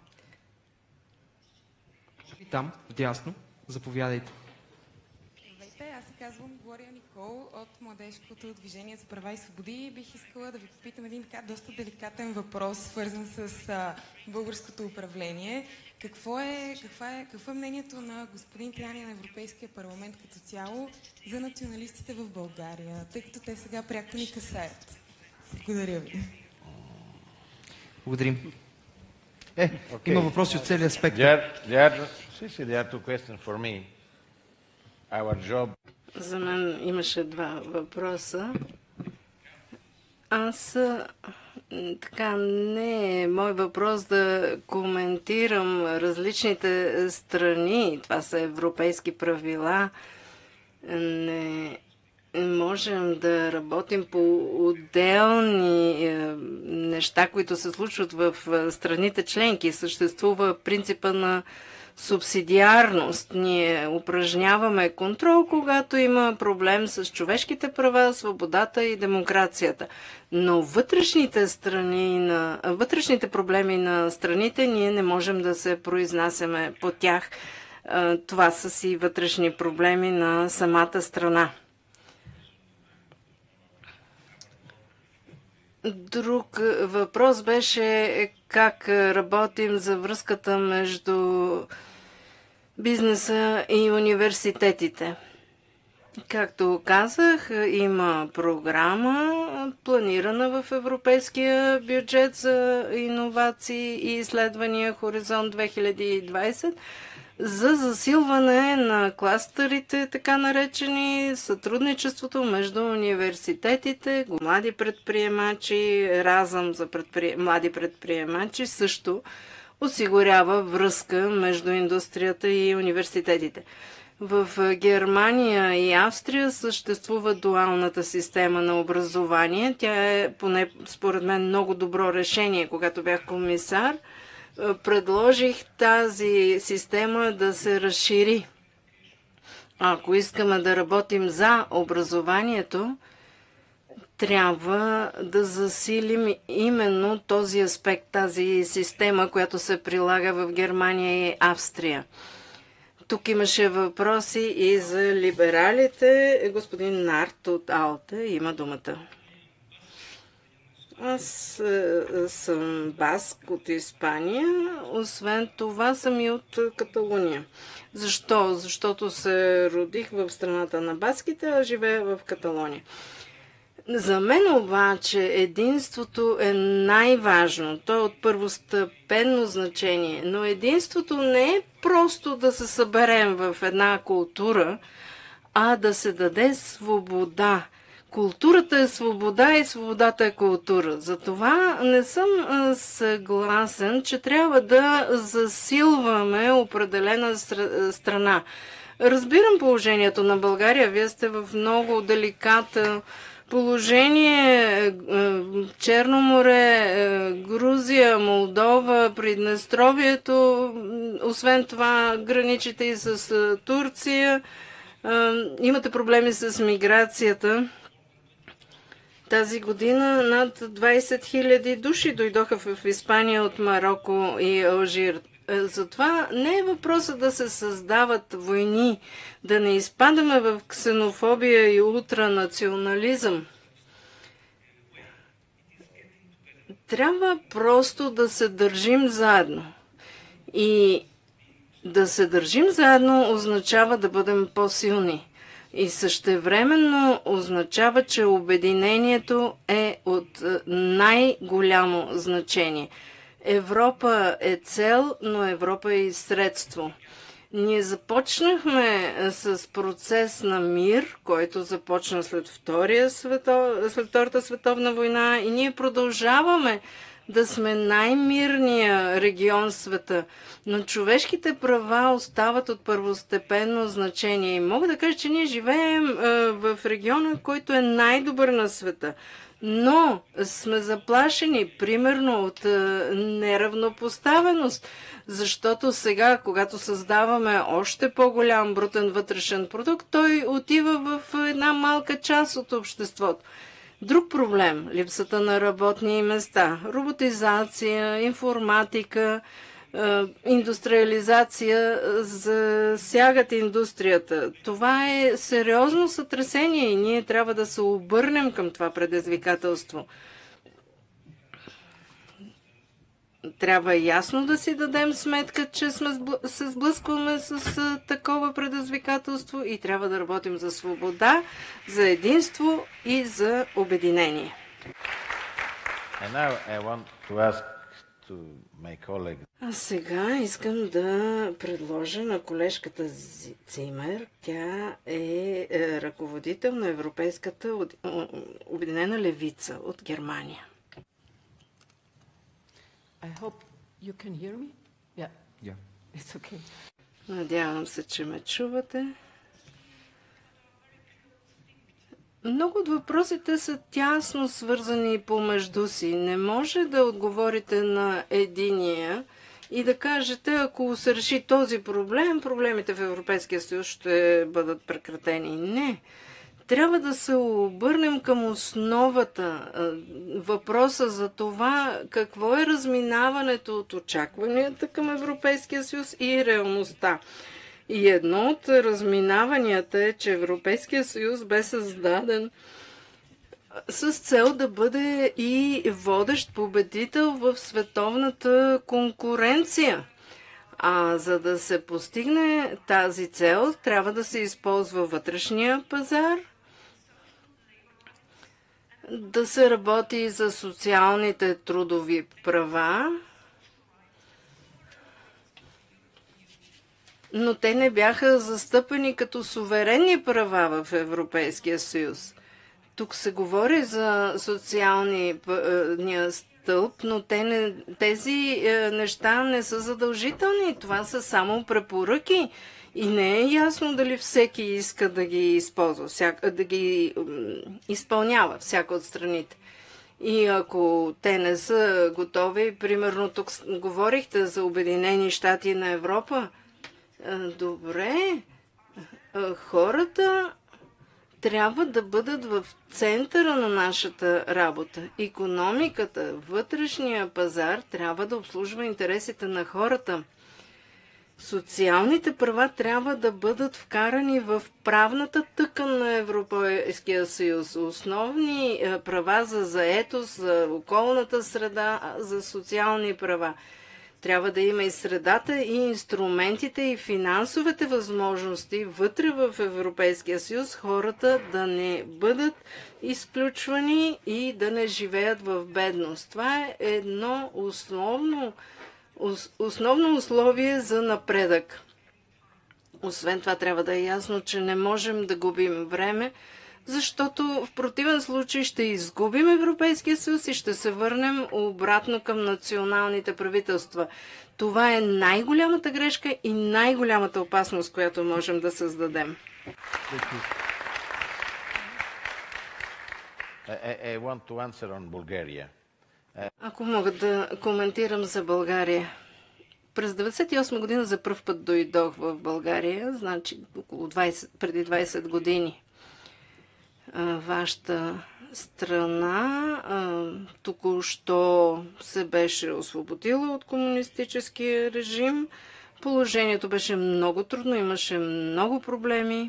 Там, вдясно. Заповядайте. Здравейте, аз се казвам Глория Никол от Младежкото движение за права и свободи. Бих искала да ви попитам един така доста деликатен въпрос, свързан с а, българското управление. Какво е, каква е, какво е мнението на господин Таяни на Европейския парламент като цяло за националистите в България, тъй като те сега пряко ни касаят? Благодаря ви. Благодарим. Е, okay. Има въпроси от целия спектър. There, there, there are two questions for me. Our job... За мен имаше два въпроса. Аз така не е мой въпрос да коментирам различните страни. Това са европейски правила. Не можем да работим по отделни неща, които се случват в страните членки. Съществува принципа на субсидиарност. Ние упражняваме контрол, когато има проблем с човешките права, свободата и демокрацията. Но вътрешните страни на, вътрешните проблеми на страните ние не можем да се произнасяме по тях. Това са си вътрешни проблеми на самата страна. Друг въпрос беше как работим за връзката между бизнеса и университетите. Както казах, има програма, планирана в европейския бюджет за иновации и изследвания Хоризонт две хиляди и двадесет за засилване на кластерите, така наречени, сътрудничеството между университетите, млади предприемачи, разъм за предпри... млади предприемачи също осигурява връзка между индустрията и университетите. В Германия и Австрия съществува дуалната система на образование. Тя е, поне според мен, много добро решение. Когато бях комисар, предложих тази система да се разшири. Ако искаме да работим за образованието, трябва да засилим именно този аспект, тази система, която се прилага в Германия и Австрия. Тук имаше въпроси и за либералите. Господин Нарт от Алте има думата. Аз е, съм баск от Испания, освен това съм и от Каталуния. Защо? Защото се родих в страната на баските, а живея в Каталония. За мен обаче единството е най-важно. То е от първостепенно значение. Но единството не е просто да се съберем в една култура, а да се даде свобода. Културата е свобода и свободата е култура. Затова не съм съгласен, че трябва да засилваме определена страна. Разбирам положението на България. Вие сте в много деликатно положение. Черно море, Грузия, Молдова, Приднестровието. Освен това, граничите и с Турция. Имате проблеми с миграцията. Тази година над двадесет хиляди души дойдоха в Испания от Марокко и Алжир. Затова не е въпросът да се създават войни, да не изпадаме в ксенофобия и ултранационализъм. Трябва просто да се държим заедно. И да се държим заедно означава да бъдем по-силни. И същевременно означава, че обединението е от най-голямо значение. Европа е цел, но Европа е и средство. Ние започнахме с процес на мир, който започна след, втория свето... след Втората световна война и ние продължаваме да сме най-мирния регион в света, но човешките права остават от първостепенно значение. И мога да кажа, че ние живеем е, в региона, който е най-добър на света. Но сме заплашени, примерно, от е, неравнопоставеност, защото сега, когато създаваме още по-голям брутен вътрешен продукт, той отива в една малка част от обществото. Друг проблем – липсата на работни места, роботизация, информатика, индустриализация засягат индустрията. Това е сериозно сътресение и ние трябва да се обърнем към това предизвикателство. Трябва ясно да си дадем сметка, че сме се сблъскваме с такова предизвикателство и трябва да работим за свобода, за единство и за обединение. А сега искам да предложа на колежката Цимер. Тя е ръководител на Европейската обединена левица от Германия. I hope you can hear me. Yeah. Yeah. It's okay. Надявам се, че ме чувате. Много от въпросите са тясно свързани помежду си. Не може да отговорите на единия и да кажете, ако се реши този проблем, проблемите в Европейския съюз ще бъдат прекратени. Не. Трябва да се обърнем към основата, въпроса за това какво е разминаването от очакванията към Европейския съюз и реалността. И едно от разминаванията е, че Европейския съюз бе създаден с цел да бъде и водещ победител в световната конкуренция. А за да се постигне тази цел, трябва да се използва вътрешния пазар, да се работи за социалните трудови права, но те не бяха застъпени като суверенни права в Европейския съюз. Тук се говори за социалния стълб, но те не, тези неща не са задължителни. Това са само препоръки и не е ясно дали всеки иска да ги използва, всяка, да ги изпълнява, всяка от страните. И ако те не са готови, примерно тук говорихте за Обединени щати на Европа, добре, хората трябва да бъдат в центъра на нашата работа. Икономиката, вътрешния пазар трябва да обслужва интересите на хората. Социалните права трябва да бъдат вкарани в правната тъкан на Европейския съюз. Основни права за заетост, за околната среда, за социални права. Трябва да има и средата, и инструментите, и финансовите възможности вътре в Европейския съюз хората да не бъдат изключвани и да не живеят в бедност. Това е едно основно, основно условие за напредък. Освен това трябва да е ясно, че не можем да губим време, защото в противен случай ще изгубим Европейския съюз и ще се върнем обратно към националните правителства. Това е най-голямата грешка и най-голямата опасност, която можем да създадем. Ако мога да коментирам за България. През деветдесет и осма година за пръв път дойдох в България, значи около двайсет, преди двайсет години. Вашата страна току-що се беше освободила от комунистическия режим. Положението беше много трудно, имаше много проблеми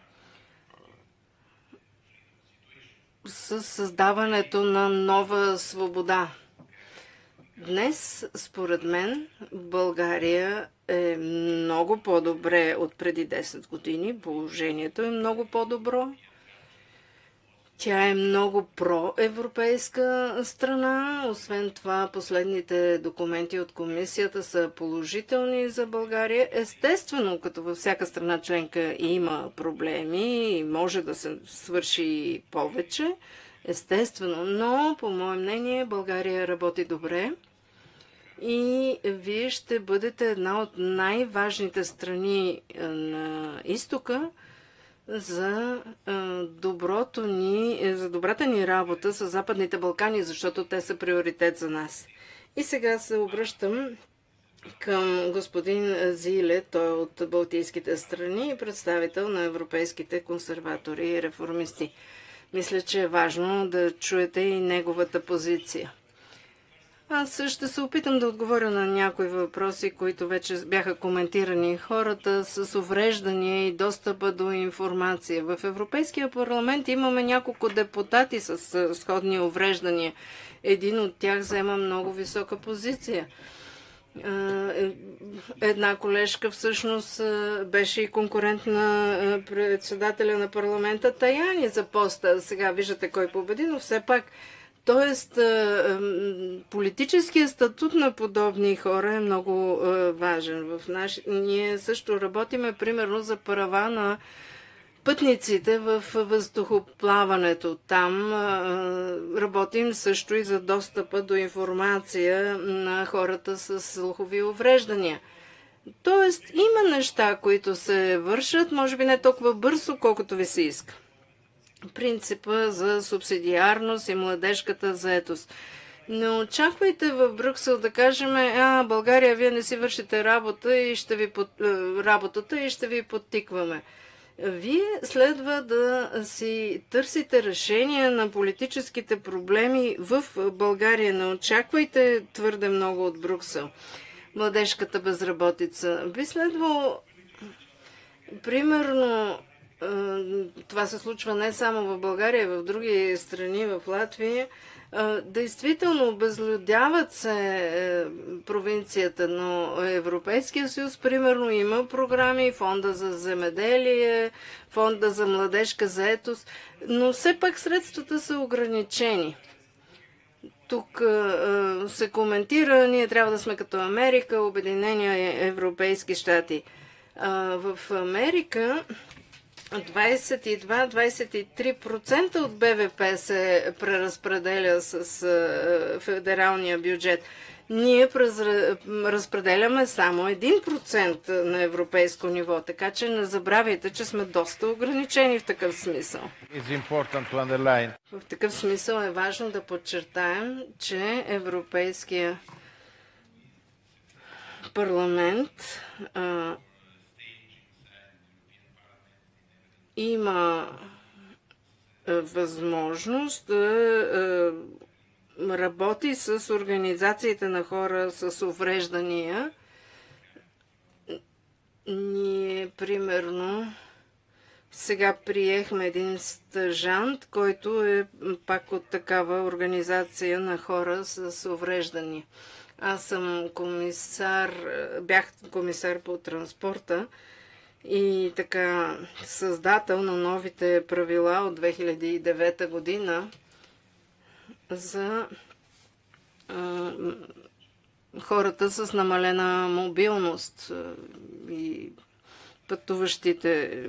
с създаването на нова свобода. Днес, според мен, България е много по-добре от преди десет години. Положението е много по-добро. Тя е много проевропейска страна. Освен това, последните документи от комисията са положителни за България. Естествено, като във всяка страна членка има проблеми и може да се свърши повече. Естествено, но по мое мнение България работи добре и вие ще бъдете една от най-важните страни на изтока за доброто ни, за добрата ни работа с Западните Балкани, защото те са приоритет за нас. И сега се обръщам към господин Зиле, той е от Балтийските страни и представител на европейските консерватори и реформисти. Мисля, че е важно да чуете и неговата позиция. Аз ще се опитам да отговоря на някои въпроси, които вече бяха коментирани. Хората с увреждания и достъпа до информация. В Европейския парламент имаме няколко депутати с сходни увреждания. Един от тях заема много висока позиция. Една колежка всъщност беше и конкурент на председателя на парламента Таяни за поста. Сега виждате кой победи, но все пак. Тоест, политическият статут на подобни хора е много важен. В наш... Ние също работиме, примерно, за права на пътниците в въздухоплаването. Там работим също и за достъпа до информация на хората с слухови увреждания. Тоест, има неща, които се вършат, може би не толкова бързо, колкото ви се иска. Принципа за субсидиарност и младежката заетост. Не очаквайте в Брюксел да кажем, а, България, вие не си вършите работа и ще ви под... работата и ще ви подтикваме. Вие следва да си търсите решения на политическите проблеми в България. Не очаквайте твърде много от Брюксел. Младежката безработица. Би следвало, примерно, това се случва не само в България, в други страни, в Латвия, действително обезлюдяват се провинцията, но Европейския съюз, примерно, има програми, фонда за земеделие, фонда за младежка заетост, но все пак средствата са ограничени. Тук се коментира, ние трябва да сме като Америка, Обединения европейски щати. В Америка двадесет и два до двадесет и три процента от БВП се преразпределя с федералния бюджет. Ние разпределяме само един процент на европейско ниво, така че не забравяйте, че сме доста ограничени в такъв смисъл. В такъв смисъл е важно да подчертаем, че Европейския парламент а, има възможност да работи с организациите на хора с увреждания. Ние, примерно, сега приехме един стажант, който е пак от такава организация на хора с увреждания. Аз съм комисар, бях комисар по транспорта и така създател на новите правила от две хиляди и девета година за а, хората с намалена мобилност и пътуващите.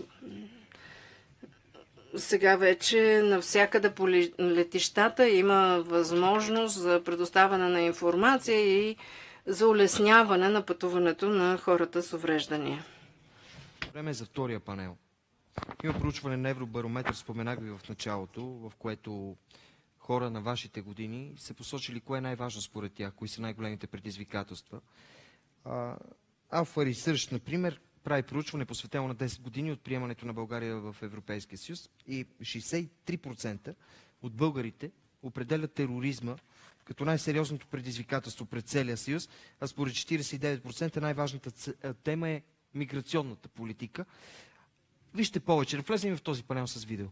Сега вече навсякъде по летищата има възможност за предоставяне на информация и за улесняване на пътуването на хората с увреждания. Време е за втория панел. Има проучване на Евробарометър, споменах ви в началото, в което хора на вашите години са посочили кое е най-важно според тях, кои са най-големите предизвикателства. Alpha Research, например, прави проучване посветено на десет години от приемането на България в Европейския съюз и шейсет и три процента от българите определят тероризма като най-сериозното предизвикателство пред целия съюз, а според четиридесет и девет процента най-важната тема е миграционната политика. Вижте повече, да влезем в този панел с видео.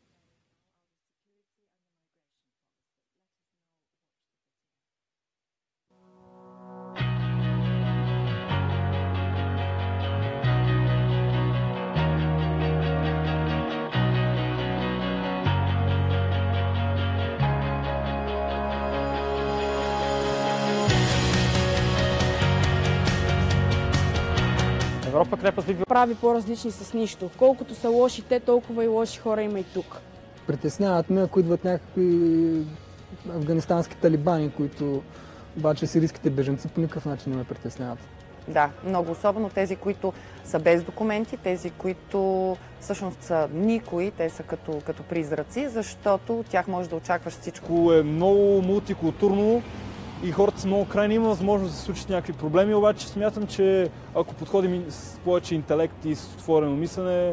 Европа крепостливи прави по-различни с нищо. Колкото са лоши те, толкова и лоши хора има и тук. Притесняват ме, ако идват някакви афганистански талибани, които обаче сирийските беженци по никакъв начин не ме притесняват. Да, много особено тези, които са без документи, тези, които всъщност са никои, те са като, като призраци, защото от тях може да очакваш всичко. Е много мултикултурно и хората са много крайни, има възможност да се случат някакви проблеми, обаче смятам, че ако подходим с повече интелект и с отворено мислене,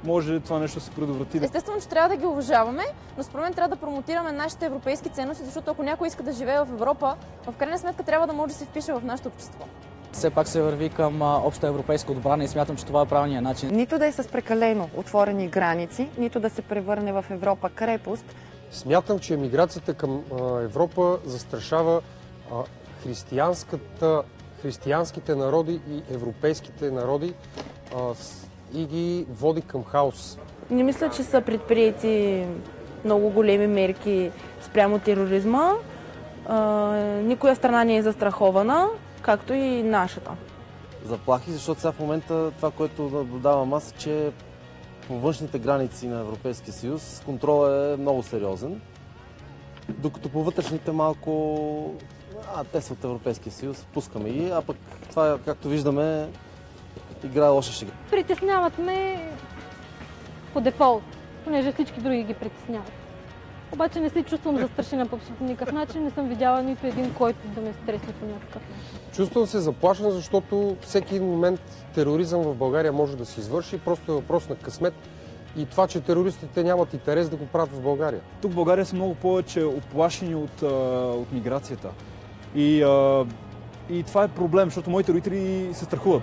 може това нещо да се предотврати. Естествено, че трябва да ги уважаваме, но според мен трябва да промотираме нашите европейски ценности, защото ако някой иска да живее в Европа, в крайна сметка трябва да може да се впише в нашето общество. Все пак се върви към обща европейска отбрана и смятам, че това е правилният начин. Нито да е с прекалено отворени граници, нито да се превърне в Европа крепост. Смятам, че емиграцията към Европа застрашава християнската, християнските народи и европейските народи и ги води към хаос. Не мисля, че са предприети много големи мерки спрямо тероризма. Никоя страна не е застрахована, както и нашата. Заплахи, защото сега в момента това, което наблюдавам аз, е, че по външните граници на Европейския съюз контролът е много сериозен, докато по вътрешните малко, а те са от Европейския съюз, пускаме ги, а пък това, както виждаме, играе лоша шега. Притесняват ме по дефолт, понеже всички други ги притесняват. Обаче не се чувствам застрашена по абсолютно никакъв начин, не съм видяла нито един, който да ме стресне по някакъв начин. Чувствам се заплашен, защото всеки момент тероризъм в България може да се извърши, просто е въпрос на късмет и това, че терористите нямат интерес да го правят в България. Тук в България са много повече оплашени от, от миграцията. И, а, и това е проблем, защото моите родители се страхуват.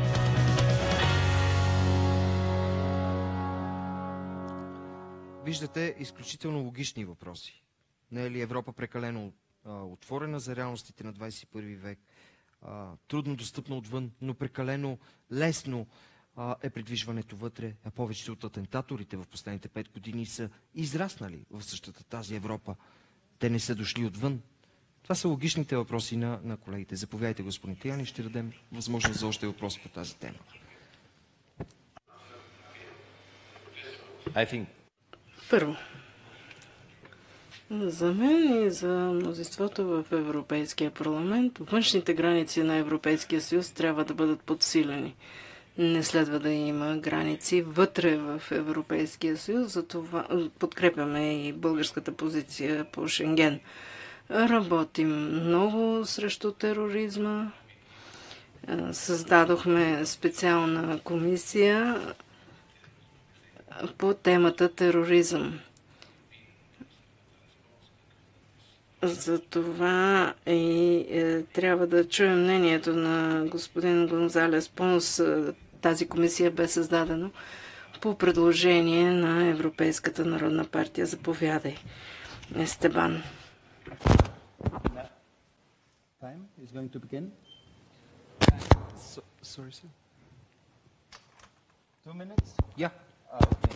Виждате изключително логични въпроси. Не е ли Европа прекалено а, отворена за реалностите на двадесет и първи век, а, трудно достъпна отвън, но прекалено лесно а, е придвижването вътре, а повечето от атентаторите в последните пет години са израснали в същата тази Европа. Те не са дошли отвън. Това са логичните въпроси на, на колегите. Заповядайте, господин Таяни, ще дадем възможност за още въпроси по тази тема. I think Първо, за мен и за мнозинството в Европейския парламент, външните граници на Европейския съюз трябва да бъдат подсилени. Не следва да има граници вътре в Европейския съюз, затова подкрепяме и българската позиция по Шенген. Работим много срещу тероризма. Създадохме специална комисия по темата тероризъм. Затова и е, трябва да чуем мнението на господин Гонзалес Понс. Тази комисия бе създадена по предложение на Европейската народна партия. Заповядай, Естебан. Time is going to begin. So, sorry, sir. Two minutes? Yeah. Ah, okay.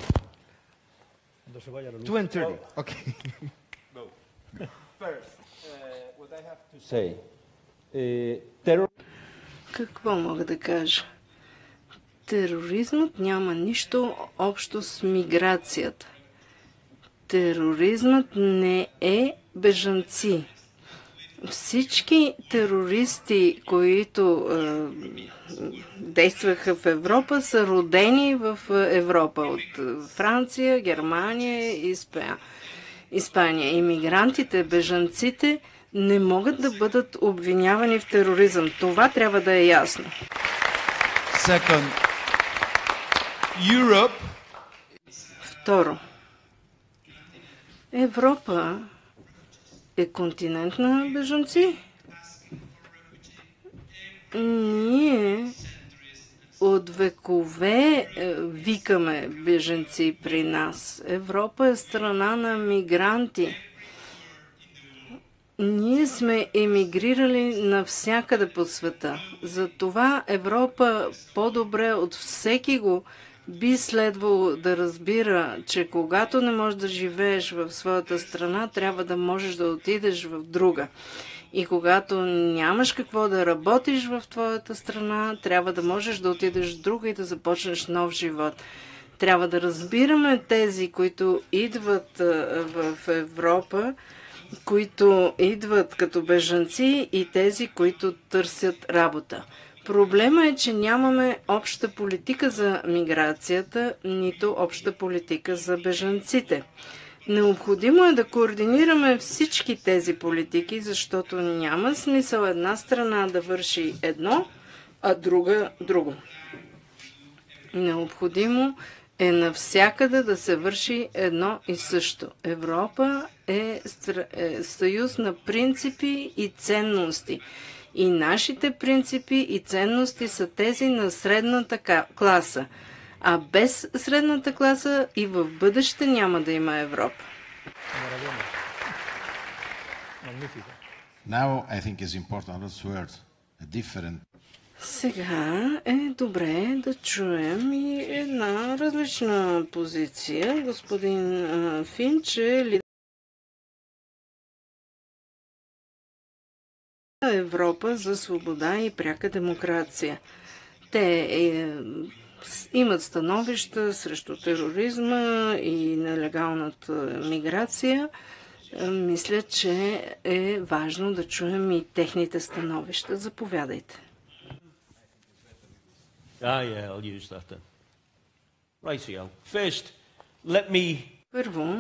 two and thirty. Okay. Go. First, uh, what I have to say. Uh, terror... Какво мога да кажа? Тероризмът няма нищо общо с миграцията. Тероризмът не е бежанци. Всички терористи, които е, действаха в Европа, са родени в Европа. От Франция, Германия и Испания. Имигрантите, бежанците не могат да бъдат обвинявани в тероризъм. Това трябва да е ясно. Second, Europe. Второ. Европа е континент на бежанци. Ние от векове викаме бежанци при нас. Европа е страна на мигранти. Ние сме емигрирали навсякъде по света. Затова Европа по-добре от всеки го би следвало да разбира, че когато не можеш да живееш в своята страна, трябва да можеш да отидеш в друга. И когато нямаш какво да работиш в твоята страна, трябва да можеш да отидеш в друга и да започнеш нов живот. Трябва да разбираме тези, които идват в Европа, които идват като бежанци и тези, които търсят работа. Проблема е, че нямаме обща политика за миграцията, нито обща политика за бежанците. Необходимо е да координираме всички тези политики, защото няма смисъл една страна да върши едно, а друга друго. Необходимо е навсякъде да се върши едно и също. Европа е, е съюз на принципи и ценности. И нашите принципи и ценности са тези на средната класа. А без средната класа и в бъдеще няма да има Европа. Now I think it's important to hear a different. Сега е добре да чуем и една различна позиция. Господин Финч е лидер на Европа за свобода и пряка демокрация. Те е, имат становища срещу тероризма и нелегалната миграция. Мисля, че е важно да чуем и техните становища. Заповядайте. Ah, yeah, I'll use that then. Rightio. First, let me... Първо,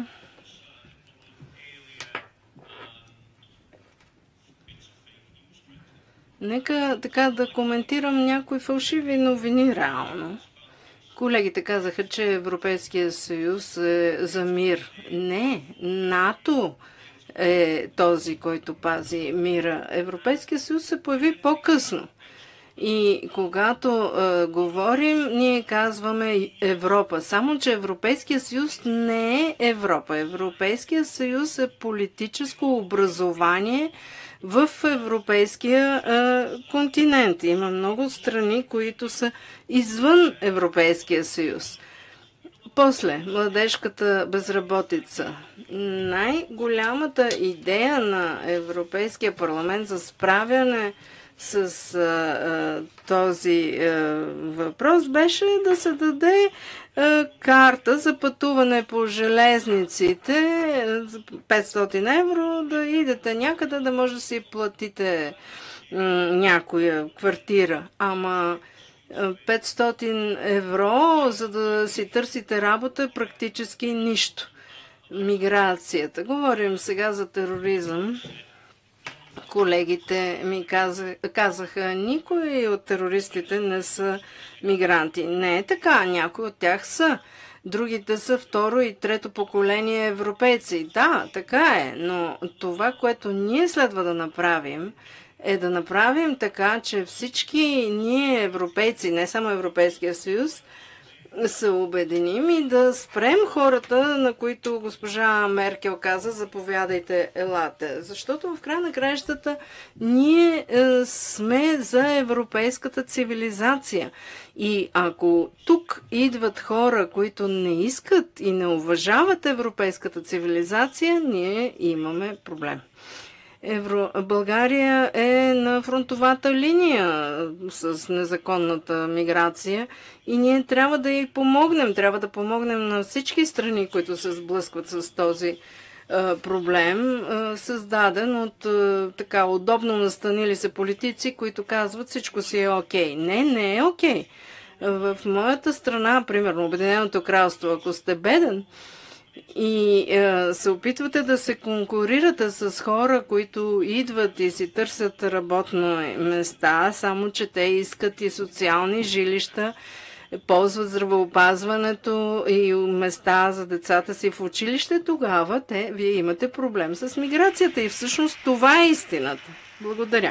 нека така да коментирам някои фалшиви новини реално. Колегите казаха, че Европейския съюз е за мир. Не, НАТО е този, който пази мира. Европейския съюз се появи по-късно. И когато е, говорим, ние казваме Европа. Само, че Европейския съюз не е Европа. Европейския съюз е политическо образование в европейския е, континент. Има много страни, които са извън Европейския съюз. После, младежката безработица. Най-голямата идея на Европейския парламент за справяне с а, а, този а, въпрос беше да се даде а, карта за пътуване по железниците за петстотин евро, да идете някъде, да може да си платите м, някоя квартира. Ама петстотин евро, за да си търсите работа, е практически нищо. Миграцията. Говорим сега за тероризъм. Колегите ми казаха, никой от терористите не са мигранти. Не е така, някои от тях са. Другите са второ и трето поколение европейци. Да, така е, но това, което ние следва да направим, е да направим така, че всички ние европейци, не само Европейския съюз, се обединим и да спрем хората, на които госпожа Меркел каза, заповядайте, елате. Защото в края на краищата ние е, сме за европейската цивилизация. И ако тук идват хора, които не искат и не уважават европейската цивилизация, ние имаме проблем. Евро... България е на фронтовата линия с незаконната миграция и ние трябва да й помогнем. Трябва да помогнем на всички страни, които се сблъскват с този е, проблем, е, създаден от е, така удобно настанили се политици, които казват всичко си е окей. Не, не е окей. В моята страна, примерно Обединеното кралство, ако сте беден, и е, се опитвате да се конкурирате с хора, които идват и си търсят работни места, само че те искат и социални жилища, ползват здравеопазването и места за децата си в училище, тогава те, вие имате проблем с миграцията. И всъщност това е истината. Благодаря.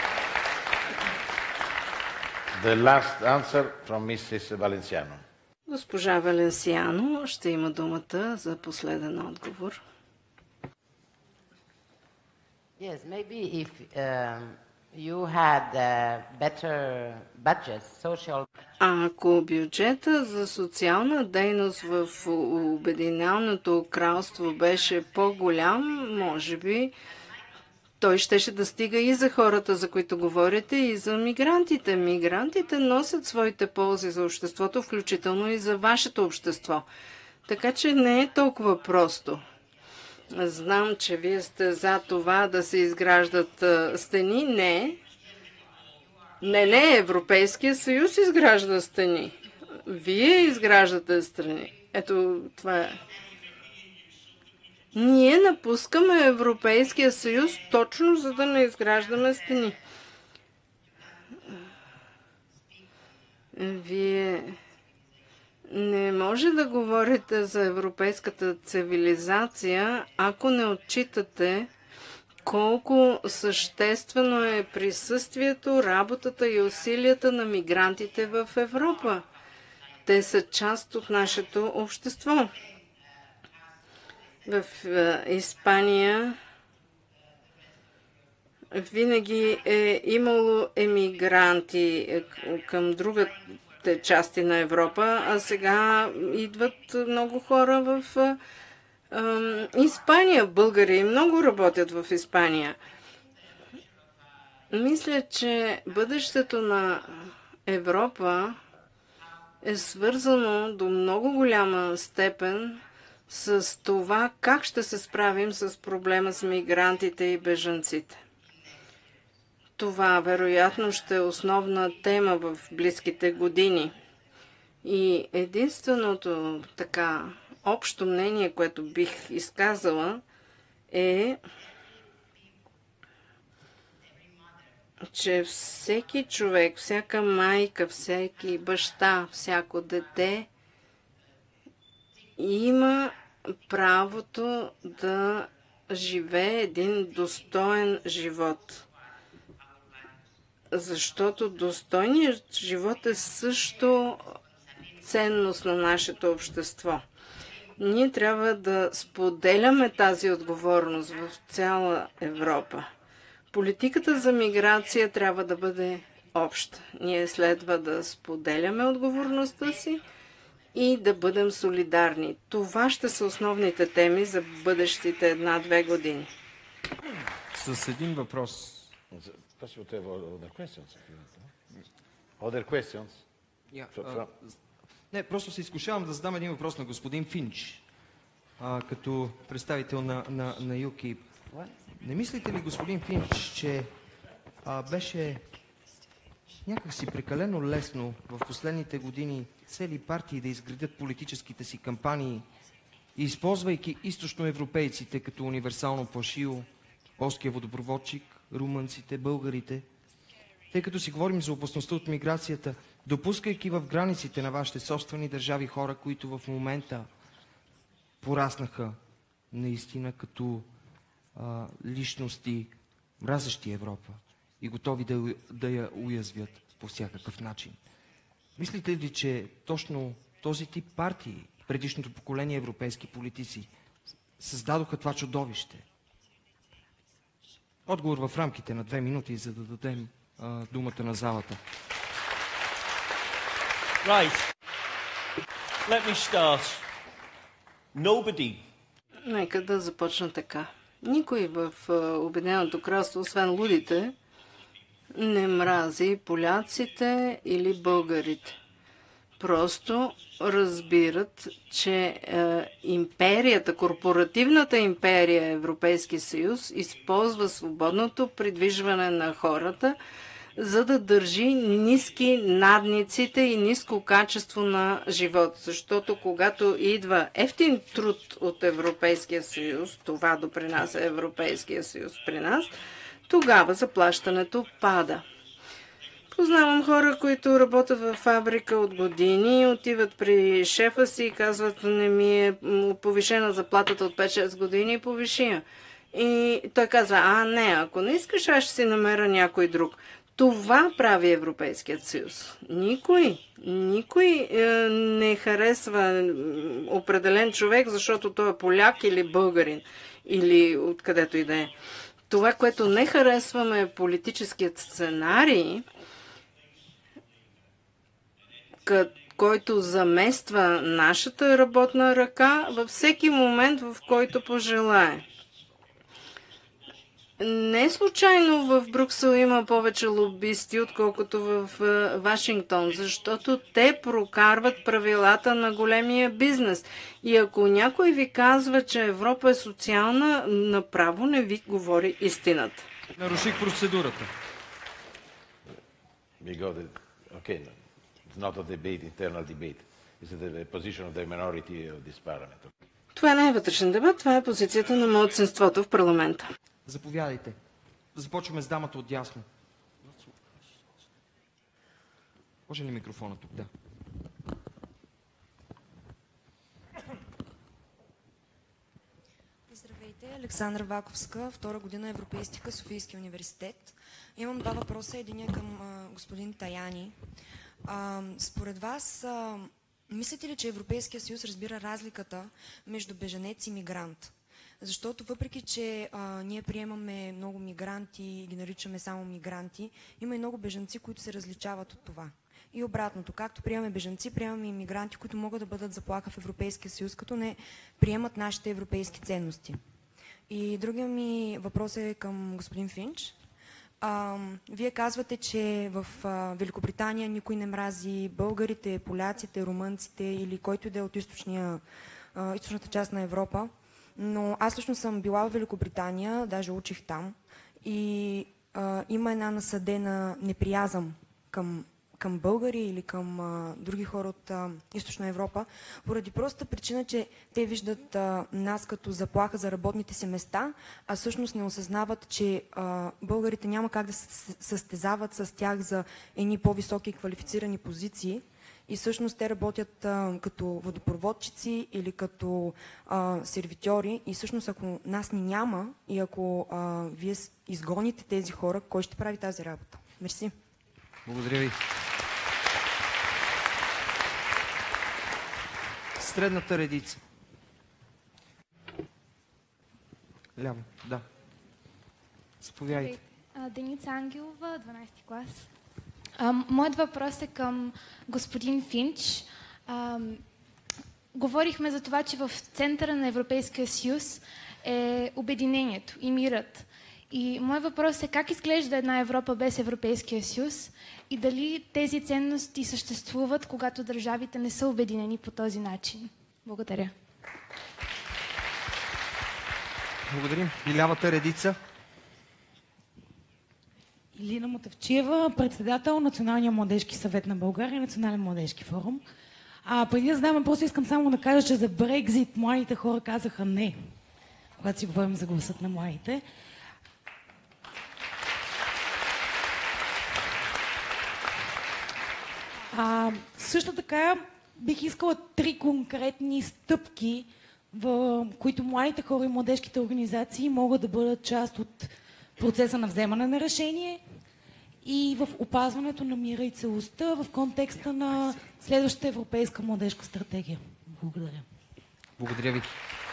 The last answer from missus Valenciano. Госпожа Валенсиано ще има думата за последен отговор. Yes, maybe if um, you had a better budget, social... Ако бюджета за социална дейност в Обединеното кралство беше по-голям, може би той щеше да стига и за хората, за които говорите, и за мигрантите. Мигрантите носят своите ползи за обществото, включително и за вашето общество. Така че не е толкова просто. Знам, че вие сте за това да се изграждат стени. Не. Не, не, Европейския съюз изгражда стени. Вие изграждате страни. Ето, това е. Ние напускаме Европейския съюз точно за да не изграждаме стени. Вие Не може да говорите за европейската цивилизация, ако не отчитате колко съществено е присъствието, работата и усилията на мигрантите в Европа. Те са част от нашето общество. В Испания винаги е имало емигранти към другите части на Европа, а сега идват много хора в Испания. Българи много работят в Испания. Мисля, че бъдещето на Европа е свързано до много голяма степен с това как ще се справим с проблема с мигрантите и бежанците. Това вероятно ще е основна тема в близките години. И единственото така общо мнение, което бих изказала, е, че всеки човек, всяка майка, всеки баща, всяко дете има правото да живее един достоен живот. Защото достойният живот е също ценност на нашето общество. Ние трябва да споделяме тази отговорност в цяла Европа. Политиката за миграция трябва да бъде обща. Ние следва да споделяме отговорността си и да бъдем солидарни. Това ще са основните теми за бъдещите една-две години. С един въпрос. Other questions? Other questions? Yeah, uh, не, просто се изкушавам да задам един въпрос на господин Финч, а, като представител на, на, на ЮКИП. Не мислите ли, господин Финч, че а, беше някакси прекалено лесно в последните години цели партии да изградят политическите си кампании, използвайки източноевропейците като универсално плашило, полския водопроводчик, румънците, българите, тъй като си говорим за опасността от миграцията, допускайки в границите на вашите собствени държави хора, които в момента пораснаха наистина като а, личности, мразещи Европа и готови да, да я уязвят по всякакъв начин. Мислите ли, че точно този тип партии, предишното поколение европейски политици, създадоха това чудовище? Отговор в рамките на две минути, за да дадем а, думата на залата. Right. Let me start. Nobody. Нека да започна така. Никой в Обединеното кралство, освен лудите, не мрази поляците или българите. Просто разбират, че е, империята, корпоративната империя Европейски съюз използва свободното придвижване на хората, за да държи ниски надниците и ниско качество на живот. Защото когато идва ефтин труд от Европейския съюз, това допринася Европейския съюз при нас, тогава заплащането пада. Познавам хора, които работят във фабрика от години, отиват при шефа си и казват, не ми е повишена заплатата от пет-шест години и повиши я. И той казва, а не, ако не искаш, аз ще си намеря някой друг. Това прави Европейският съюз. Никой, никой е, не харесва определен човек, защото той е поляк или българин, или откъдето и да е. Това, което не харесваме е политическият сценарий, който замества нашата работна ръка във всеки момент, в който пожелае. Не случайно в Брюксел има повече лобисти, отколкото в Вашингтон, защото те прокарват правилата на големия бизнес. И ако някой ви казва, че Европа е социална, направо не ви говори истината. Наруших процедурата. Okay. It's not a debate, internal debate. It's the position of the minority of this parliament. Това не е вътрешен дебат, това е позицията на малцинството в парламента. Заповядайте. Започваме с дамата от дясно. Може ли микрофона тук? Да. Здравейте, Александра Ваковска, втора година европейстика, Софийски университет. Имам два въпроса, единия към а, господин Таяни. А, според вас, а, мислите ли, че Европейския съюз разбира разликата между бежанец и мигрант? Защото въпреки, че а, ние приемаме много мигранти и ги наричаме само мигранти, има и много бежанци, които се различават от това. И обратното, както приемаме бежанци, приемаме и мигранти, които могат да бъдат заплаха в Европейския съюз, като не приемат нашите европейски ценности. И другия ми въпрос е към господин Финч. А, вие казвате, че в а, Великобритания никой не мрази българите, поляците, румънците или който и да е от източния, а, източната част на Европа. Но аз лично съм била в Великобритания, даже учих там. И а, има една насъдена неприязъм към към българи или към а, други хора от а, Източна Европа, поради простата причина, че те виждат а, нас като заплаха за работните си места, а всъщност не осъзнават, че а, българите няма как да се състезават с тях за едни по-високи квалифицирани позиции. И всъщност те работят а, като водопроводчици или като а, сервитьори. И всъщност ако нас ни няма и ако а, вие изгоните тези хора, кой ще прави тази работа? Мерси. Благодаря ви. Средната редица. Ляво, да. Заповядайте. Деница Ангелова, дванадесети клас. А, моят въпрос е към господин Финч. А, говорихме за това, че в центъра на Европейския съюз е обединението и мирът. И моят въпрос е как изглежда една Европа без Европейския съюз и дали тези ценности съществуват, когато държавите не са обединени по този начин. Благодаря. Благодарим. И лявата редица. Илина Мотавчиева, председател Националния младежки съвет на България, Национален младежки форум. А преди да задам въпрос, искам само да кажа, че за Брекзит младите хора казаха не, когато си говорим за гласът на младите. А, също така бих искала три конкретни стъпки, в които младите хора и младежките организации могат да бъдат част от процеса на вземане на решение и в опазването на мира и целостта в контекста на следващата европейска младежка стратегия. Благодаря. Благодаря ви.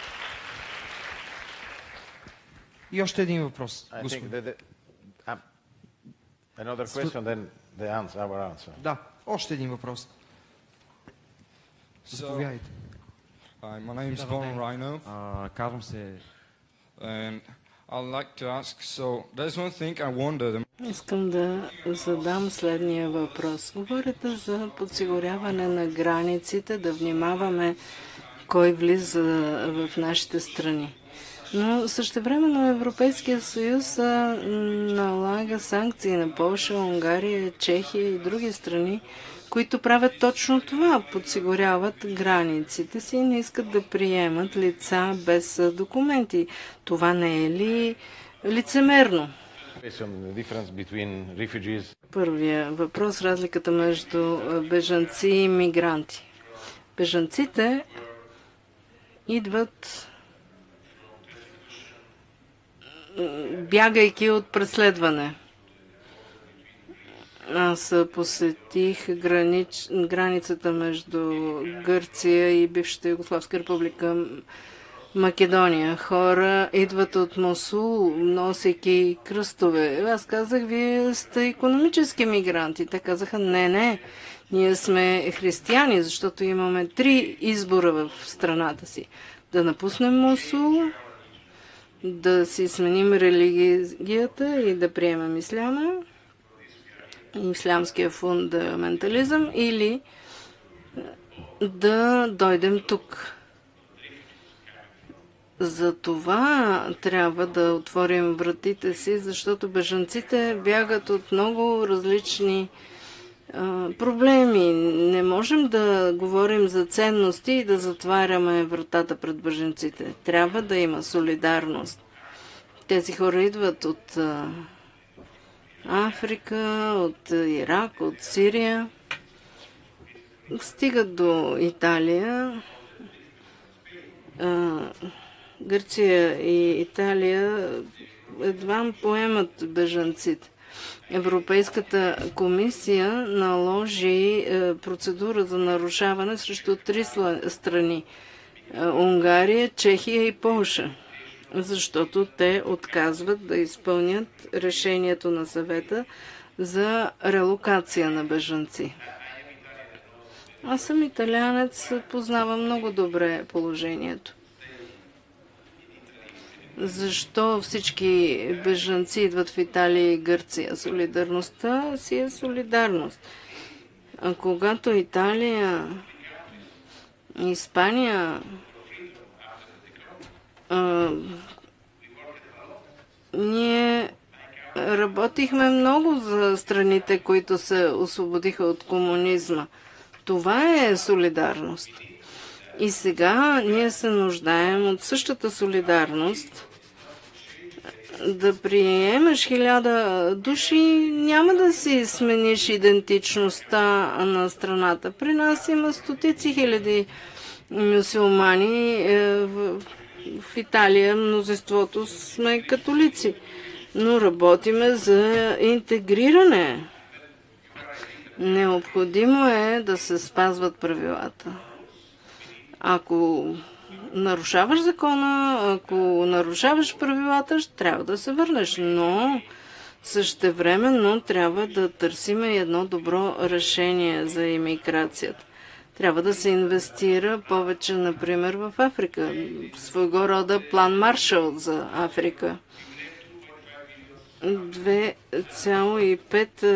И още един въпрос. I think that the, uh, another question, then the answer, our answer. Да, още един въпрос. Заповядайте. Hi, my name is Von Rhino. Uh, казвам се... And I'd like to ask, so there's one thing I wonder. Искам да задам следния въпрос. Говорите за подсигуряване на границите, да внимаваме кой влиза в нашите страни. Но същевременно Европейския съюз налага санкции на Полша, Унгария, Чехия и други страни, които правят точно това, подсигуряват границите си и не искат да приемат лица без документи. Това не е ли лицемерно? Първия въпрос, разликата между бежанци и мигранти. Бежанците идват бягайки от преследване. Аз посетих гранич, границата между Гърция и бившата Югославска република Македония. Хора идват от Мосул, носейки кръстове. Аз казах, вие сте икономически мигранти. Те казаха, не, не, ние сме християни, защото имаме три избора в страната си. Да напуснем Мосул, да си сменим религията и да приемем исляма, ислямския фундаментализъм, или да дойдем тук. За това трябва да отворим вратите си, защото бежанците бягат от много различни а, проблеми. Не можем да говорим за ценности и да затваряме вратата пред бежанците. Трябва да има солидарност. Тези хора идват от а, Африка, от Ирак, от Сирия. Стигат до Италия. Гърция и Италия едва поемат бежанците. Европейската комисия наложи процедура за нарушаване срещу три страни – Унгария, Чехия и Полша, защото те отказват да изпълнят решението на съвета за релокация на бежанци. Аз съм италианец, познавам много добре положението. Защо всички бежанци идват в Италия и Гърция? Солидарността си е солидарност. А когато Италия, Испания, а, ние работихме много за страните, които се освободиха от комунизма. Това е солидарност. И сега ние се нуждаем от същата солидарност. Да приемеш хиляда души, няма да си смениш идентичността на страната. При нас има стотици хиляди мюсюлмани. В, в Италия мнозинството сме католици. Но работиме за интегриране. Необходимо е да се спазват правилата. Ако нарушаваш закона, ако нарушаваш правилата, ще трябва да се върнеш. Но същевременно трябва да търсим едно добро решение за имиграцията. Трябва да се инвестира повече, например, в Африка. Своего рода план Маршал за Африка. две цяло и пет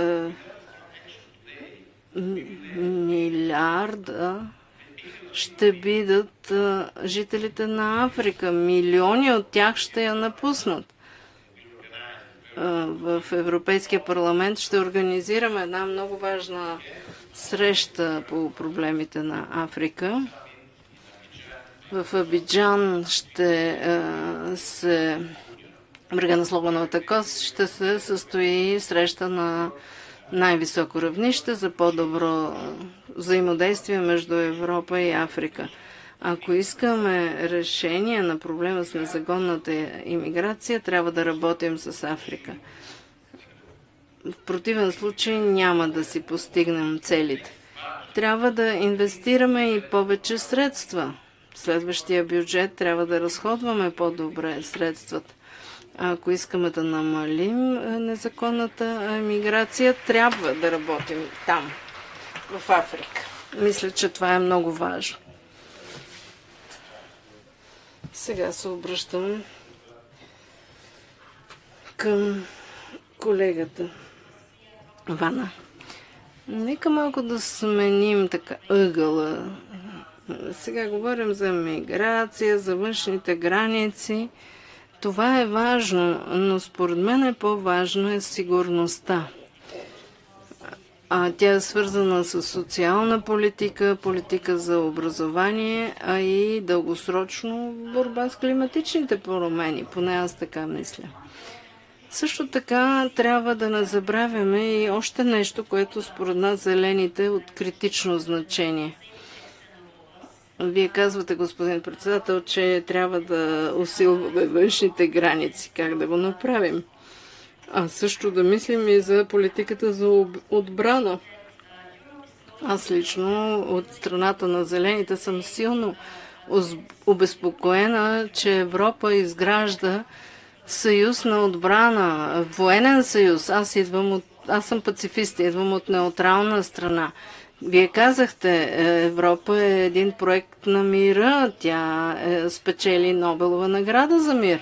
милиарда ще бидат а, жителите на Африка. Милиони от тях ще я напуснат. А, в Европейския парламент ще организираме една много важна среща по проблемите на Африка. В Абиджан ще а, се брега на Слободната кост ще се състои среща на най-високо равнище за по-добро взаимодействие между Европа и Африка. Ако искаме решение на проблема с незаконната имиграция, трябва да работим с Африка. В противен случай няма да си постигнем целите. Трябва да инвестираме и повече средства. В следващия бюджет трябва да разходваме по-добре средствата. Ако искаме да намалим незаконната емиграция, трябва да работим там, в Африка. Мисля, че това е много важно. Сега се обръщам към колегата Вана. Нека малко да сменим така ъгъла. Сега говорим за миграция, за външните граници. Това е важно, но според мен е по-важно е сигурността. А тя е свързана с социална политика, политика за образование, а и дългосрочно борба с климатичните промени. Поне аз така мисля. Също така трябва да не забравяме и още нещо, което според нас зелените е от критично значение. Вие казвате, господин председател, че трябва да усилваме външните граници. Как да го направим? А също да мислим и за политиката за отбрана. Аз лично от страната на зелените съм силно обезпокоена, че Европа изгражда съюз на отбрана, военен съюз. Аз идвам от, аз съм пацифист, идвам от неутрална страна. Вие казахте, Европа е един проект на мира. Тя спечели Нобелова награда за мир.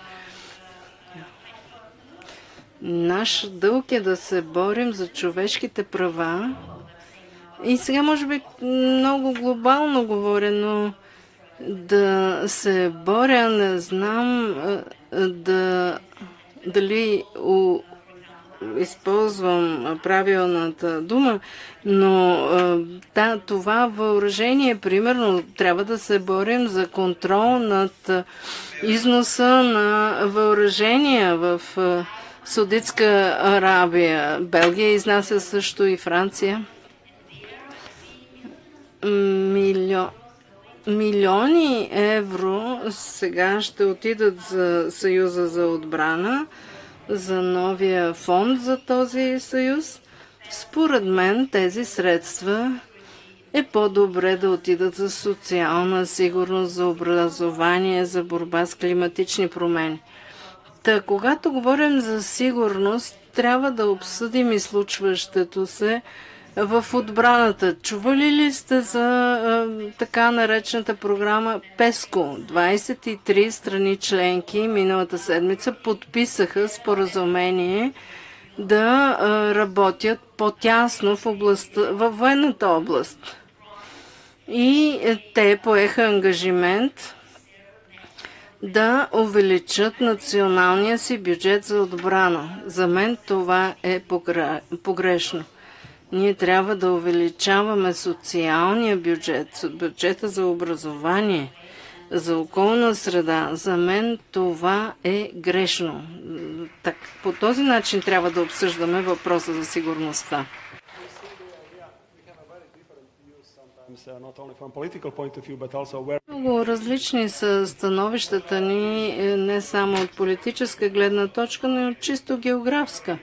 Наш дълг е да се борим за човешките права. И сега може би много глобално говоря, но да се боря, не знам да, дали у, използвам правилната дума, но да, това въоръжение, примерно, трябва да се борим за контрол над износа на въоръжения в Саудитска Арабия. Белгия изнася също и Франция. Милион... милиони евро сега ще отидат за Съюза за отбрана, за новия фонд за този съюз. Според мен тези средства е по-добре да отидат за социална сигурност, за образование, за борба с климатични промени. Та, когато говорим за сигурност, трябва да обсъдим и случващото се в отбраната. Чували ли сте за е, така наречената програма ПЕСКО? двадесет и три страни членки миналата седмица подписаха споразумение да е, работят по-тясно в областта, във военната област. И е, те поеха ангажимент да увеличат националния си бюджет за отбрана. За мен това е погрешно. Ние трябва да увеличаваме социалния бюджет, бюджета за образование, за околна среда. За мен това е грешно. Так, по този начин трябва да обсъждаме въпроса за сигурността. Много различни са становищата ни, не само от политическа гледна точка, но и от чисто географска.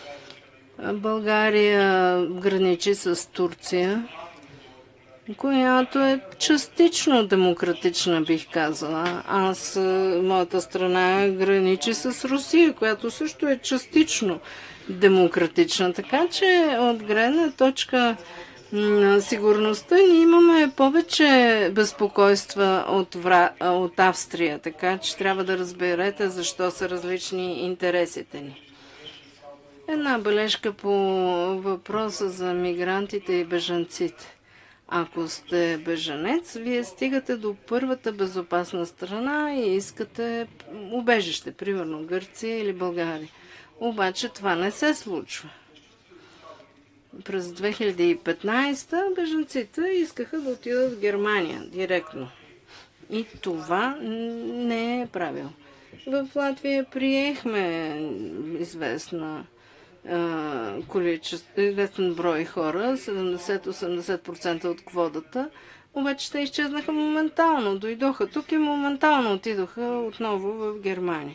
България граничи с Турция, която е частично демократична, бих казала. Аз, моята страна, граничи с Русия, която също е частично демократична. Така че от гледна точка на сигурността ние имаме повече безпокойства от, вра... от Австрия, така че трябва да разберете защо са различни интересите ни. Една бележка по въпроса за мигрантите и бежанците. Ако сте бежанец, вие стигате до първата безопасна страна и искате убежище, примерно Гърция или България. Обаче това не се случва. През две хиляди и петнадесета бежанците искаха да отидат в Германия директно. И това не е правило. В Латвия приехме известна количество, известен брой хора, седемдесет до осемдесет процента от квотата, обаче те изчезнаха моментално. Дойдоха тук и моментално отидоха отново в Германия.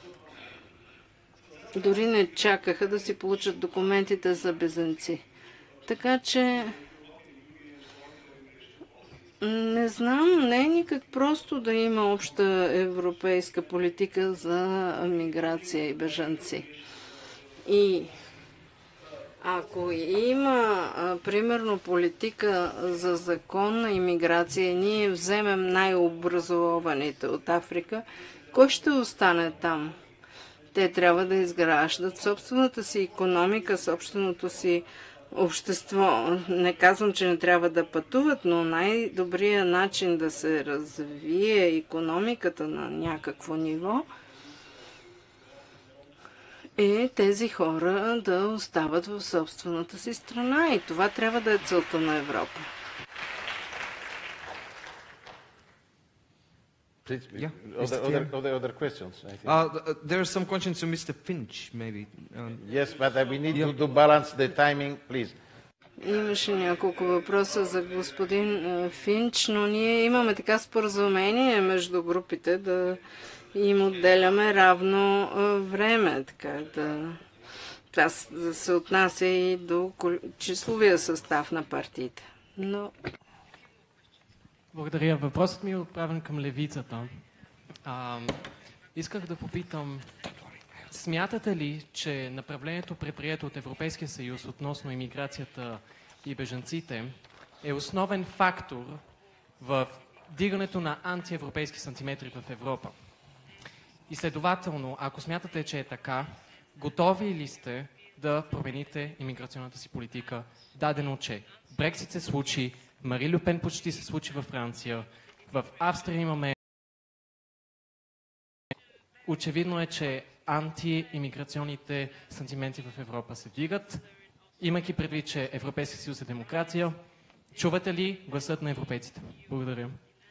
Дори не чакаха да си получат документите за бежанци. Така че не знам, не е никак просто да има обща европейска политика за миграция и бежанци. И ако има, а, примерно, политика за законна имиграция, ние вземем най-образованите от Африка, кой ще остане там? Те трябва да изграждат собствената си икономика, собственото си общество. Не казвам, че не трябва да пътуват, но най-добрият начин да се развие икономиката на някакво ниво е тези хора да остават в собствената си страна. И това трябва да е целта на Европа. Please, Yeah, other, Mister other, Chair. other, other questions, I think. Uh, th- there are some questions to Mister Finch, maybe. Um, Yes, but uh, we need yeah. to, to balance the timing, please. Имаше няколко въпроса за господин е, Финч, но ние имаме така споразумение между групите да им отделяме равно е, време, така да... Това с- се отнася и до кол- числовия състав на партиите. Но Благодаря. Въпросът ми е отправен към левицата. А, исках да попитам, смятате ли, че направлението, предприето от Европейския съюз относно имиграцията и бежанците, е основен фактор в дигането на антиевропейски сантиметри в Европа? И следователно, ако смятате, че е така, готови ли сте да промените имиграционната си политика, дадено, че Брексит се случи, Мари Лю Пен почти се случи във Франция, в Австрия имаме... Очевидно е, че антиимиграционните сантименти в Европа се вдигат, имайки предвид, че Европейския съюз е демокрация. Чувате ли гласът на европейците? Благодаря.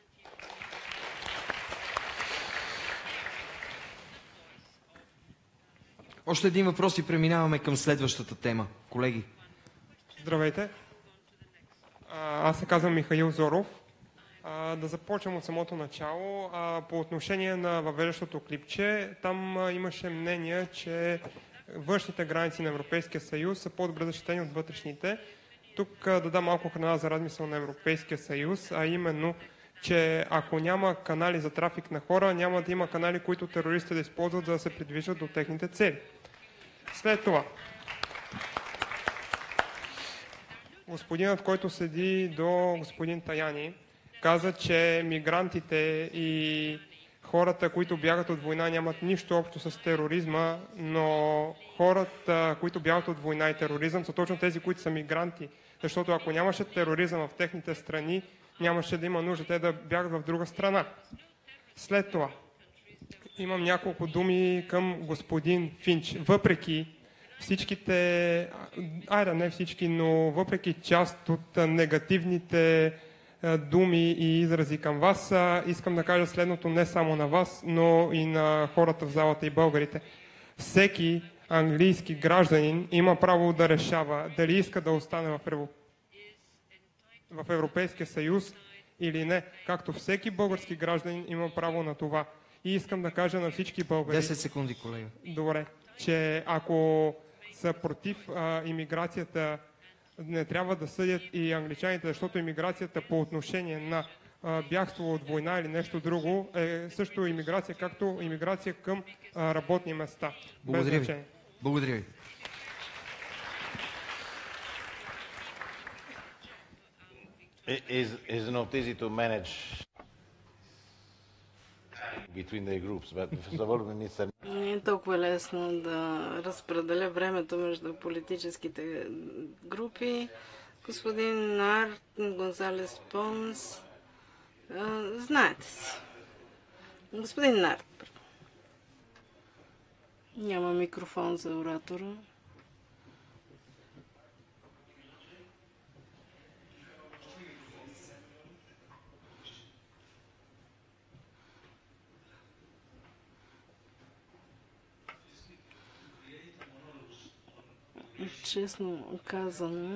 Още един въпрос и преминаваме към следващата тема. Колеги. Здравейте. А, Аз се казвам Михаил Зоров А, да започвам от самото начало. А, по отношение на въвеждащото клипче, там а, имаше мнение, че външните граници на Европейския съюз са по-добре защитени от вътрешните. Тук а, да дам малко храна за размисъл на Европейския съюз, а именно, че ако няма канали за трафик на хора, няма да има канали, които терористите да използват, за да се придвижат до техните цели. След това, господинът, който седи до господин Таяни, каза, че мигрантите и хората, които бягат от война, нямат нищо общо с тероризма, но хората, които бягат от война и тероризъм, са точно тези, които са мигранти. Защото ако нямаше тероризъм в техните страни, нямаше да има нужда те да бягат в друга страна. След това, имам няколко думи към господин Финч. Въпреки всичките, айде не всички, но въпреки част от негативните думи и изрази към вас, искам да кажа следното не само на вас, но и на хората в залата и българите. Всеки английски гражданин има право да решава дали иска да остане в, Евро... в Европейския съюз или не, както всеки български гражданин има право на това. И искам да кажа на всички българи... десет секунди, колега. Добре, че ако са против а, имиграцията, не трябва да съдят и англичаните, защото имиграцията по отношение на а, бягство от война или нещо друго е също имиграция, както имиграция към а, работни места. Благодаря ви. Благодаря ви. Is, is not easy to manage between the groups, but first of all we need some... Не е толкова лесно да разпределя времето между политическите групи. Господин Нарт, Гонзалес Понс, знаете си. Господин Нарт. Няма микрофон за оратора. Честно казано,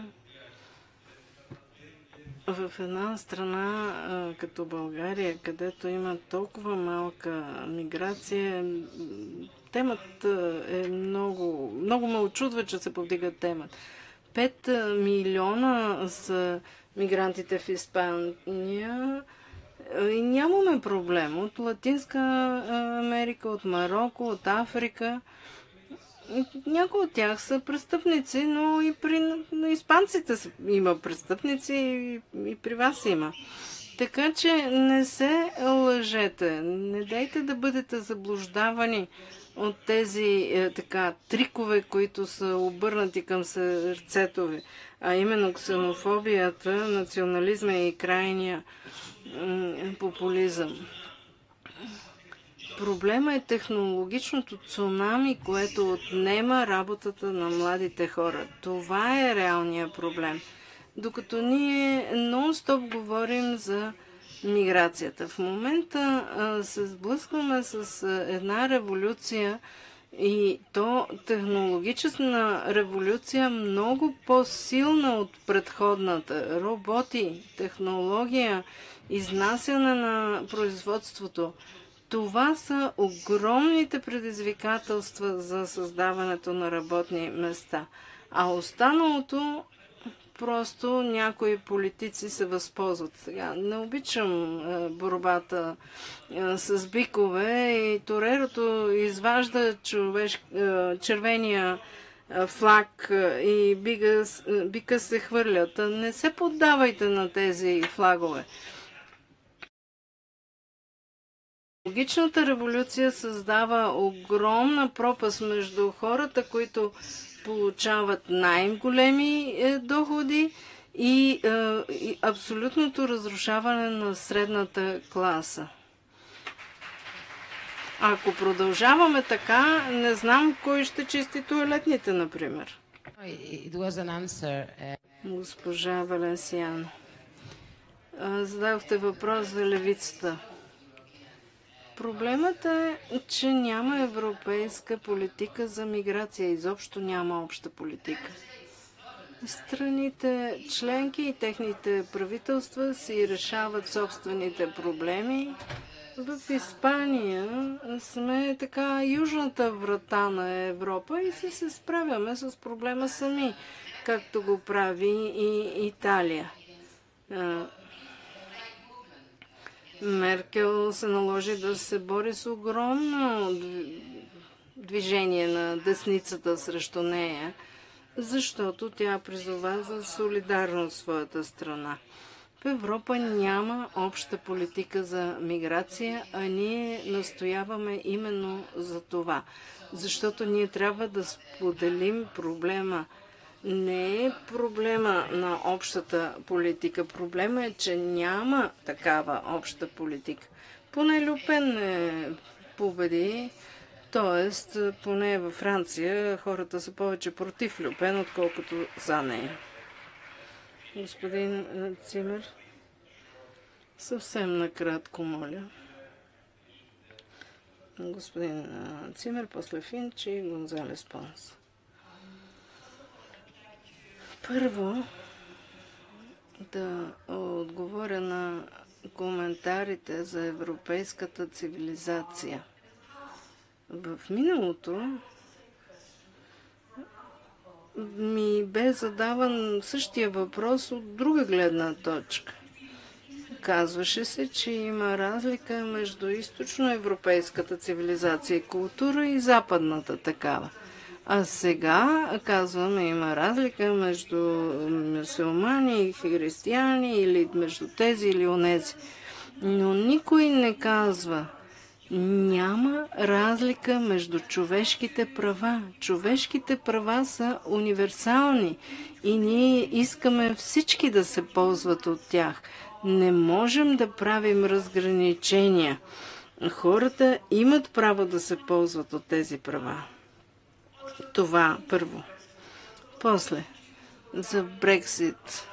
в една страна като България, където има толкова малка миграция, темата е много... Много ме очудва, че се повдига темата. Пет милиона са мигрантите в Испания и нямаме проблем. От Латинска Америка, от Марокко, от Африка. Някои от тях са престъпници, но и при но испанците има престъпници и, и при вас има. Така че не се лъжете, не дайте да бъдете заблуждавани от тези е, така трикове, които са обърнати към сърцето ви, а именно ксенофобията, национализма и крайния е, популизъм. Проблема е технологичното цунами, което отнема работата на младите хора. Това е реалният проблем. Докато ние нон-стоп говорим за миграцията. В момента а, се сблъскваме с а, една революция и то технологична революция много по-силна от предходната. Роботи, технология, изнасяне на производството. Това са огромните предизвикателства за създаването на работни места. А останалото просто някои политици се възползват. Сега не обичам е, борбата е, с бикове и Торерото изважда човеш, е, червения е, флаг е, и бига, е, бика се хвърлят. Не се поддавайте на тези флагове. Технологичната революция създава огромна пропаст между хората, които получават най-големи доходи и, е, и абсолютното разрушаване на средната класа. Ако продължаваме така, не знам кой ще чисти тоалетните, например. Госпожа Валенсиано, зададохте въпрос за левицата. Проблемът е, че няма европейска политика за миграция. Изобщо няма обща политика. Страните членки и техните правителства си решават собствените проблеми. В Испания сме така южната врата на Европа и си се справяме с проблема сами, както го прави и Италия. Меркел се наложи да се бори с огромно движение на десницата срещу нея, защото тя призова за солидарност в своята страна. В Европа няма обща политика за миграция, а ние настояваме именно за това. Защото ние трябва да споделим проблема. Не е проблема на общата политика. Проблема е, че няма такава обща политика. Поне Люпен не победи, т.е. поне във Франция хората са повече против Люпен, отколкото за нея. Господин Цимер, съвсем накратко, моля. Господин Цимер, после Финч и Гонзалес Понс. Първо, да отговоря на коментарите за европейската цивилизация. В миналото ми бе задаван същия въпрос от друга гледна точка. Казваше се, че има разлика между източноевропейската цивилизация и култура и западната такава. А сега казваме, има разлика между мюсюлмани и християни или между тези или онези. Но никой не казва, няма разлика между човешките права. Човешките права са универсални и ние искаме всички да се ползват от тях. Не можем да правим разграничения. Хората имат право да се ползват от тези права. Това първо. После, за Брексит.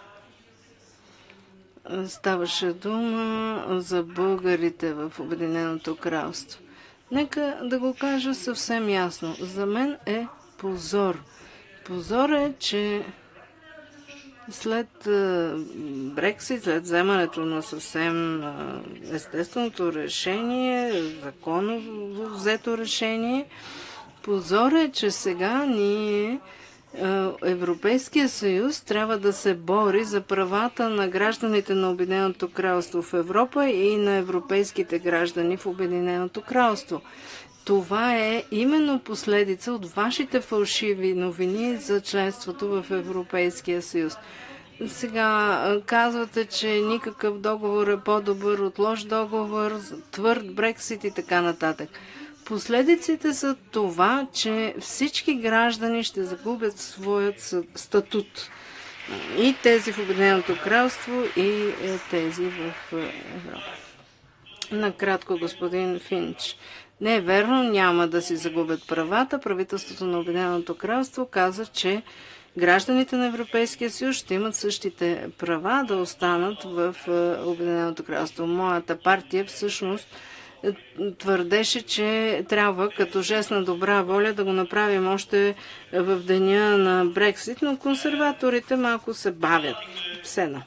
Ставаше дума за българите в Обединеното кралство. Нека да го кажа съвсем ясно. За мен е позор. Позор е, че след Брексит, след вземането на съвсем естественото решение, законово взето решение, позор е, че сега ние, Европейския съюз, трябва да се бори за правата на гражданите на Обединеното кралство в Европа и на европейските граждани в Обединеното кралство. Това е именно последица от вашите фалшиви новини за членството в Европейския съюз. Сега казвате, че никакъв договор е по-добър от лош договор, твърд Брексит и така нататък. Последиците са това, че всички граждани ще загубят своят статут. И тези в Обединеното кралство, и тези в Европа. Накратко, господин Финч. Не е верно, няма да си загубят правата. Правителството на Обединеното кралство каза, че гражданите на Европейския съюз ще имат същите права да останат в Обединеното кралство. Моята партия всъщност твърдеше, че трябва като жест на добра воля да го направим още в деня на Брексит, но консерваторите малко се бавят. Все едно.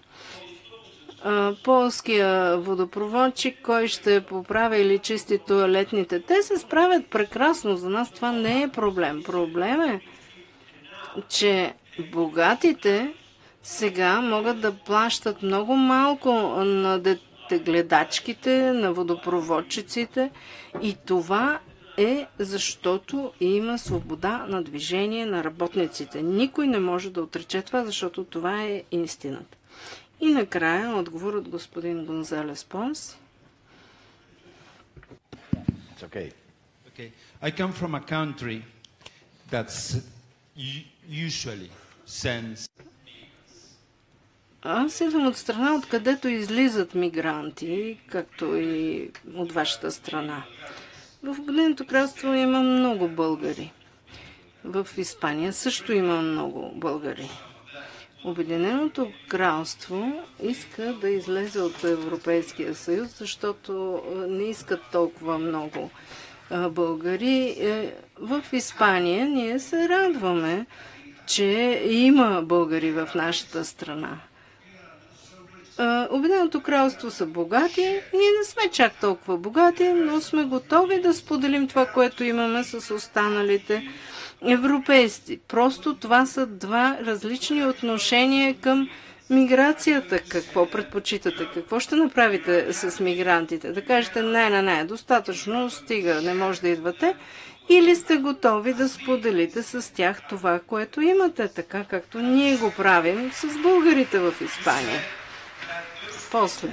Полския водопроводчик, кой ще поправя или чисти тоалетните, те се справят прекрасно. За нас това не е проблем. Проблем е, че богатите сега могат да плащат много малко на дете, гледачките, на водопроводчиците, и това е защото има свобода на движение на работниците. Никой не може да отрече това, защото това е истината. И накрая отговор от господин Гонзалес Понс. It's okay. Okay. I come from a country that's usually sends. Аз идвам от страна, откъдето излизат мигранти, както и от вашата страна. В Обединеното кралство има много българи. В Испания също има много българи. Обединеното кралство иска да излезе от Европейския съюз, защото не искат толкова много българи. В Испания ние се радваме, че има българи в нашата страна. Обединеното кралство са богати, ние не сме чак толкова богати, но сме готови да споделим това, което имаме с останалите европейци. Просто това са два различни отношения към миграцията. Какво предпочитате? Какво ще направите с мигрантите? Да кажете, не, не, не, достатъчно, стига, не може да идвате. Или сте готови да споделите с тях това, което имате, така както ние го правим с българите в Испания. После,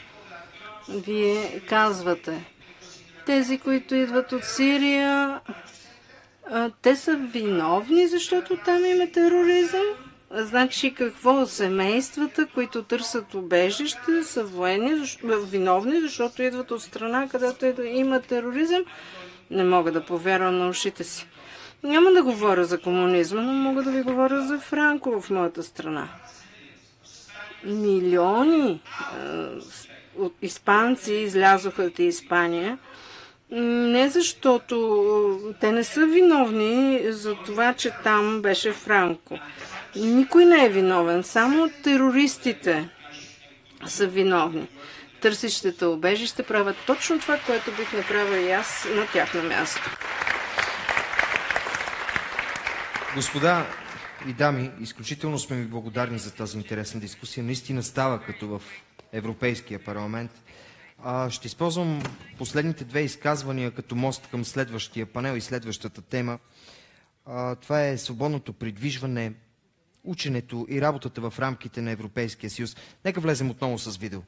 вие казвате, тези, които идват от Сирия, те са виновни, защото там има тероризъм. Значи какво? Семействата, които търсят убежище, са военни, виновни, защото идват от страна, където има тероризъм. Не мога да повярвам на ушите си. Няма да говоря за комунизма, но мога да ви говоря за Франко в моята страна. Милиони е, от испанци излязоха от Испания, не защото те не са виновни за това, че там беше Франко. Никой не е виновен, само терористите са виновни. Търсещите убежище правят точно това, което бих направила и аз на тяхно място. Господа и дами, изключително сме ви благодарни за тази интересна дискусия. Наистина става като в Европейския парламент. А, ще използвам последните две изказвания като мост към следващия панел и следващата тема. А, това е свободното придвижване, ученето и работата в рамките на Европейския съюз. Нека влезем отново с видео.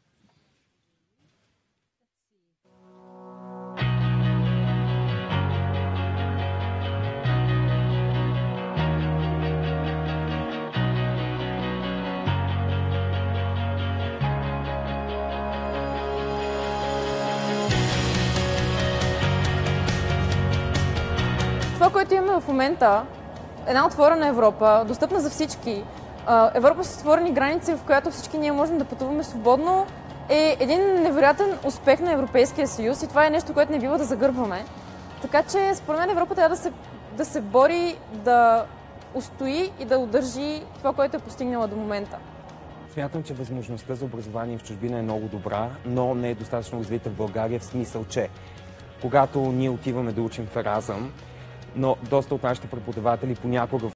Това, което имаме в момента, една отворена Европа, достъпна за всички, Европа с отворени граници, в която всички ние можем да пътуваме свободно, е един невероятен успех на Европейския съюз и това е нещо, което не бива да загърбваме. Така че, според мен, Европа трябва да се, да се бори, да устои и да удържи това, което е постигнала до момента. Смятам, че възможността за образование в чужбина е много добра, но не е достатъчно развита в България, в смисъл, че когато ние отиваме да учим в Еразъм, но доста от нашите преподаватели понякога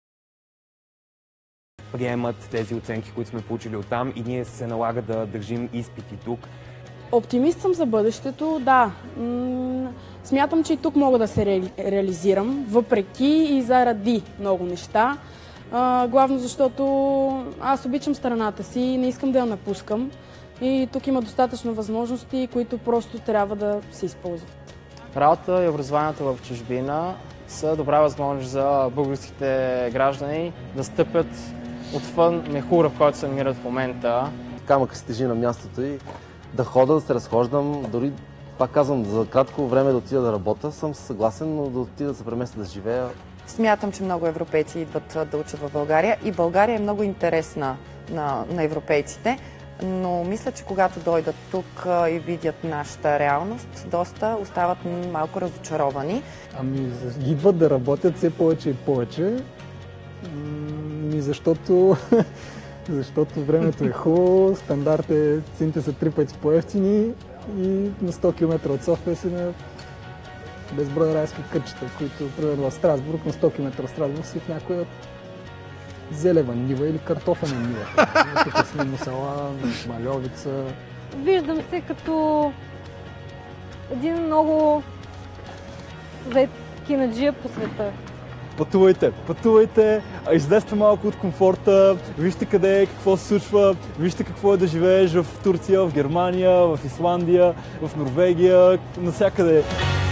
приемат тези оценки, които сме получили оттам и ние се налага да държим изпити тук. Оптимист съм за бъдещето, да. Смятам, че и тук мога да се ре... реализирам, въпреки и заради много неща. А, главно защото аз обичам страната си и не искам да я напускам. И тук има достатъчно възможности, които просто трябва да се използват. Работата и образованието в чужбина са добра възможност за българските граждани да стъпят отвън мехура, в който се намират в момента. Камък се тежи на мястото и да хода, да се разхождам, дори, пак казвам, за кратко време да отида да работя, съм съгласен, но да отида да се преместя да живея. Смятам, че много европейци идват да учат в България и България е много интересна на, на европейците, но мисля, че когато дойдат тук и видят нашата реалност, доста остават малко разочаровани. Ами, идват да работят все повече и повече, ами, защото, защото времето е хубаво, стандарт е, цените са три пъти по-евтини и на сто километра от София си на безброй райски кътчета, които, примерно в Страсбург, на сто километра от Страсбург си в някоя зелева нива или картофена нива. Тук сме Мусала, Мальовица. Виждам се като един много зает кинаджия по света. Пътувайте, пътувайте, излезте малко от комфорта, вижте къде е, какво се случва, вижте какво е да живееш в Турция, в Германия, в Исландия, в Норвегия, навсякъде.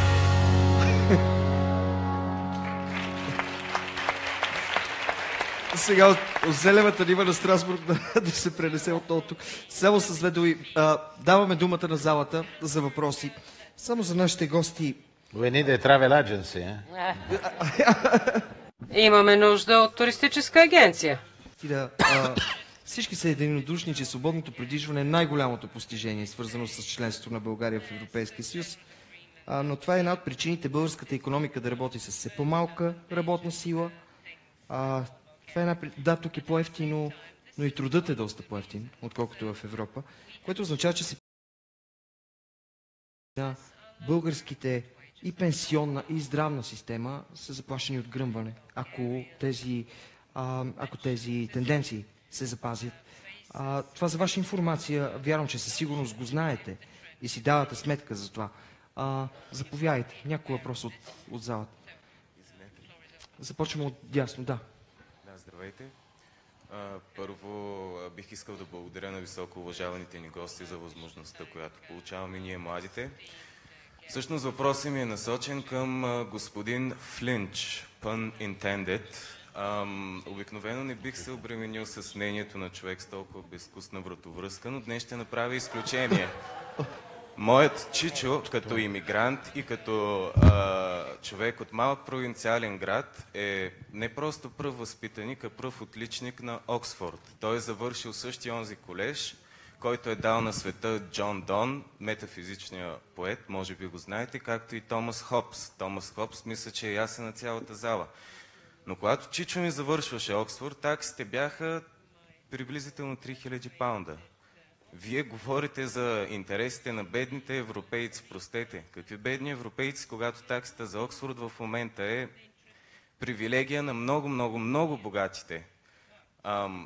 Сега от, от зелевата нива на Страсбург да, да се пренесе отново тук. Само с две думи. Даваме думата на залата за въпроси. Само за нашите гости. We need a travel agency, eh? Имаме нужда от туристическа агенция. Да, а, всички са единодушни, че свободното придвижване е най-голямото постижение, свързано с членството на България в Европейския съюз. А, но това е една от причините българската икономика да работи с все по-малка работна сила А, това е една... Да, тук е по-евтино, но и трудът е доста по-евтин, отколкото в Европа, което означава, че се на българските и пенсионна, и здравна система са заплашени от гръмване, ако тези, а, ако тези тенденции се запазят. А, това за ваша информация, вярвам, че със сигурност го знаете и си давате сметка за това. А, заповядайте. Някой въпрос от, от залата. Започваме от дясно, да. Да, здравейте. А, първо а, бих искал да благодаря на високо уважаваните ни гости за възможността, която получаваме ние младите. Всъщност въпросът ми е насочен към а, господин Флинч, pun intended. Ам, обикновено не бих се обременил с мнението на човек с толкова безвкусна вратовръзка, но днес ще направя изключение. Моят чичо, като имигрант и като а, човек от малък провинциален град, е не просто пръв възпитаник, а пръв отличник на Оксфорд. Той е завършил същия онзи колеж, който е дал на света Джон Дон, метафизичния поет, може би го знаете, както и Томас Хобс. Томас Хобс мисля, че е ясен на цялата зала. Но когато чичо ми завършваше Оксфорд, таксите бяха приблизително три хиляди паунда. Вие говорите за интересите на бедните европейци. Простете, какви бедни европейци, когато таксата за Оксфорд в момента е привилегия на много, много, много богатите? Ам,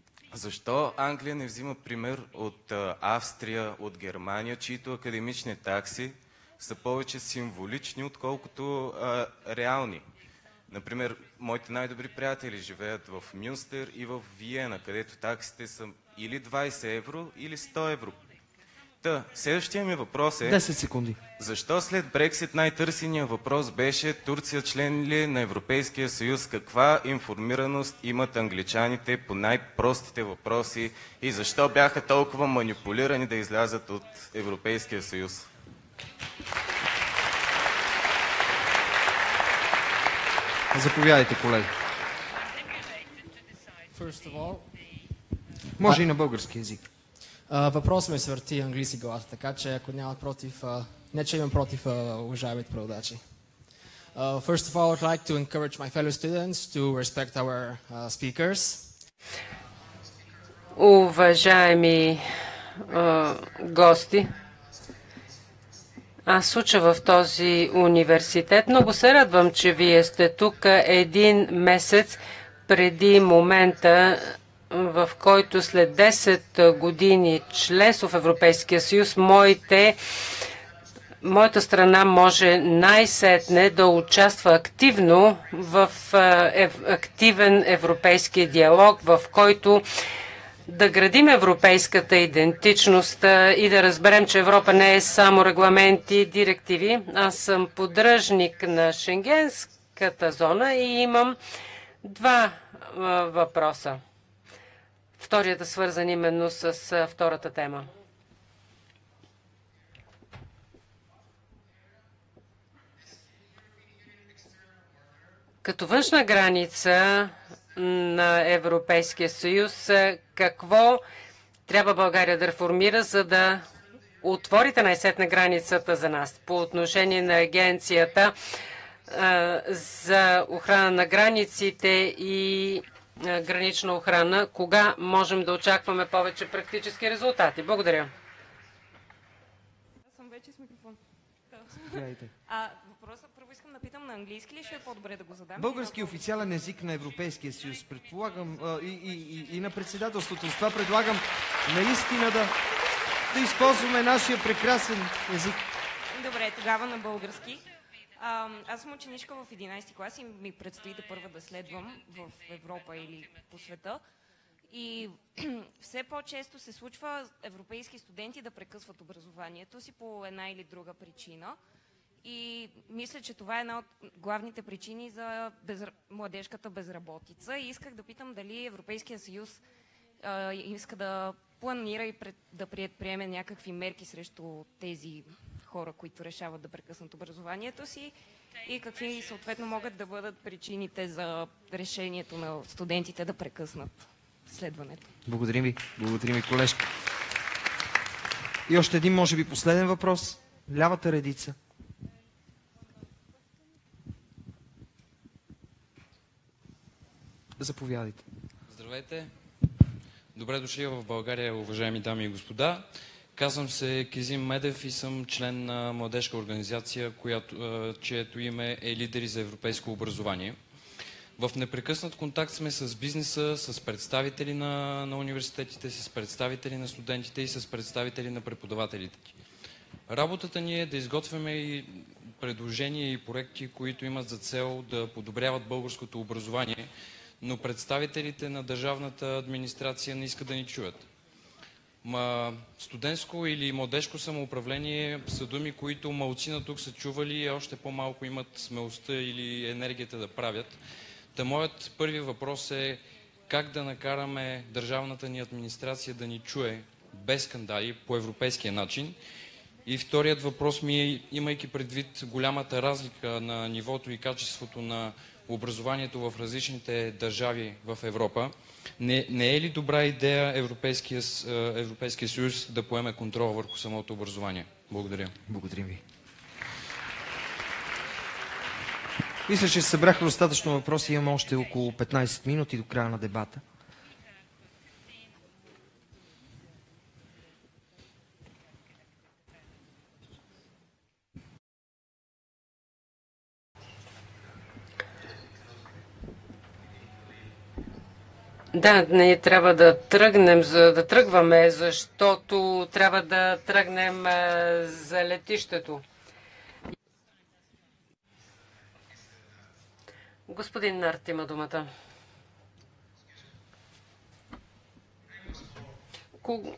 защо Англия не взима пример от а, Австрия, от Германия, чието академични такси са повече символични, отколкото а, реални? Например, моите най-добри приятели живеят в Мюнстер и в Виена, където таксите са или двайсет евро, или сто евро. Та, следващия ми въпрос е... десет секунди. Защо след Брексит най-търсеният въпрос беше Турция член ли на Европейския съюз? Каква информираност имат англичаните по най-простите въпроси и защо бяха толкова манипулирани да излязат от Европейския съюз? Заповядайте, колеги. Може и на български език. Uh, въпросът ми се върти английски гласа, така че ако нямат против, uh, не че имам против uh, уважаемите преводачи. Uh, first of all, I'd like to encourage my fellow students to respect our uh, speakers. Уважаеми uh, гости, аз уча в този университет. Много се радвам, че вие сте тук един месец преди момента, в който след десет години членство в Европейския съюз, моите, моята страна може най-сетне да участва активно в е, активен европейски диалог, в който да градим европейската идентичност и да разберем, че Европа не е само регламенти и директиви. Аз съм поддръжник на Шенгенската зона и имам два а, въпроса. Вторият е свързан именно с а, втората тема. Като външна граница на Европейския съюз, какво трябва България да реформира, за да отворите най-сетне границата за нас? По отношение на агенцията а, за охрана на границите и а, гранична охрана, кога можем да очакваме повече практически резултати? Благодаря. Аз съм вече с микрофон. А, въпросът първо искам да питам на английски ли ще е по-добре да го задам? Български официален език на Европейския съюз. Предполагам а, и, и, и, и на председателството. С това предлагам наистина да, да използваме нашия прекрасен език. Добре, тогава на български. А, аз съм ученичка в единайсети клас и ми предстои да първа да следвам в Европа или по света. И все по-често се случва европейски студенти да прекъсват образованието си по една или друга причина. И мисля, че това е една от главните причини за безр... младежката безработица. И исках да питам дали Европейския съюз а, иска да планира и пред... да предприеме някакви мерки срещу тези хора, които решават да прекъснат образованието си и какви съответно могат да бъдат причините за решението на студентите да прекъснат следването. Благодарим ви. Благодарим ви, колежка. И още един, може би, последен въпрос. Лявата редица. Заповядайте. Здравейте. Добре дошли в България, уважаеми дами и господа. Казвам се Кизим Медев и съм член на младежка организация, която, чието име е Лидери за европейско образование. В непрекъснат контакт сме с бизнеса, с представители на, на университетите, с представители на студентите и с представители на преподавателите. Работата ни е да изготвяме и предложения и проекти, които имат за цел да подобряват българското образование, но представителите на държавната администрация не искат да ни чуят. Ма студентско или младежко самоуправление са думи, които малцина тук са чували и още по-малко имат смелостта или енергията да правят. Та моят първи въпрос е как да накараме държавната ни администрация да ни чуе без скандали по европейския начин. И вторият въпрос ми е, имайки предвид голямата разлика на нивото и качеството на образованието в различните държави в Европа, не, не е ли добра идея Европейския, Европейския съюз да поеме контрол върху самото образование? Благодаря. Благодарим ви. Мисля, че събрахме достатъчно въпроси. Имаме още около петнайсет минути до края на дебата. Да, ние трябва да тръгнем, за да тръгваме, защото трябва да тръгнем а, за летището. Господин Нарт има думата. Ко...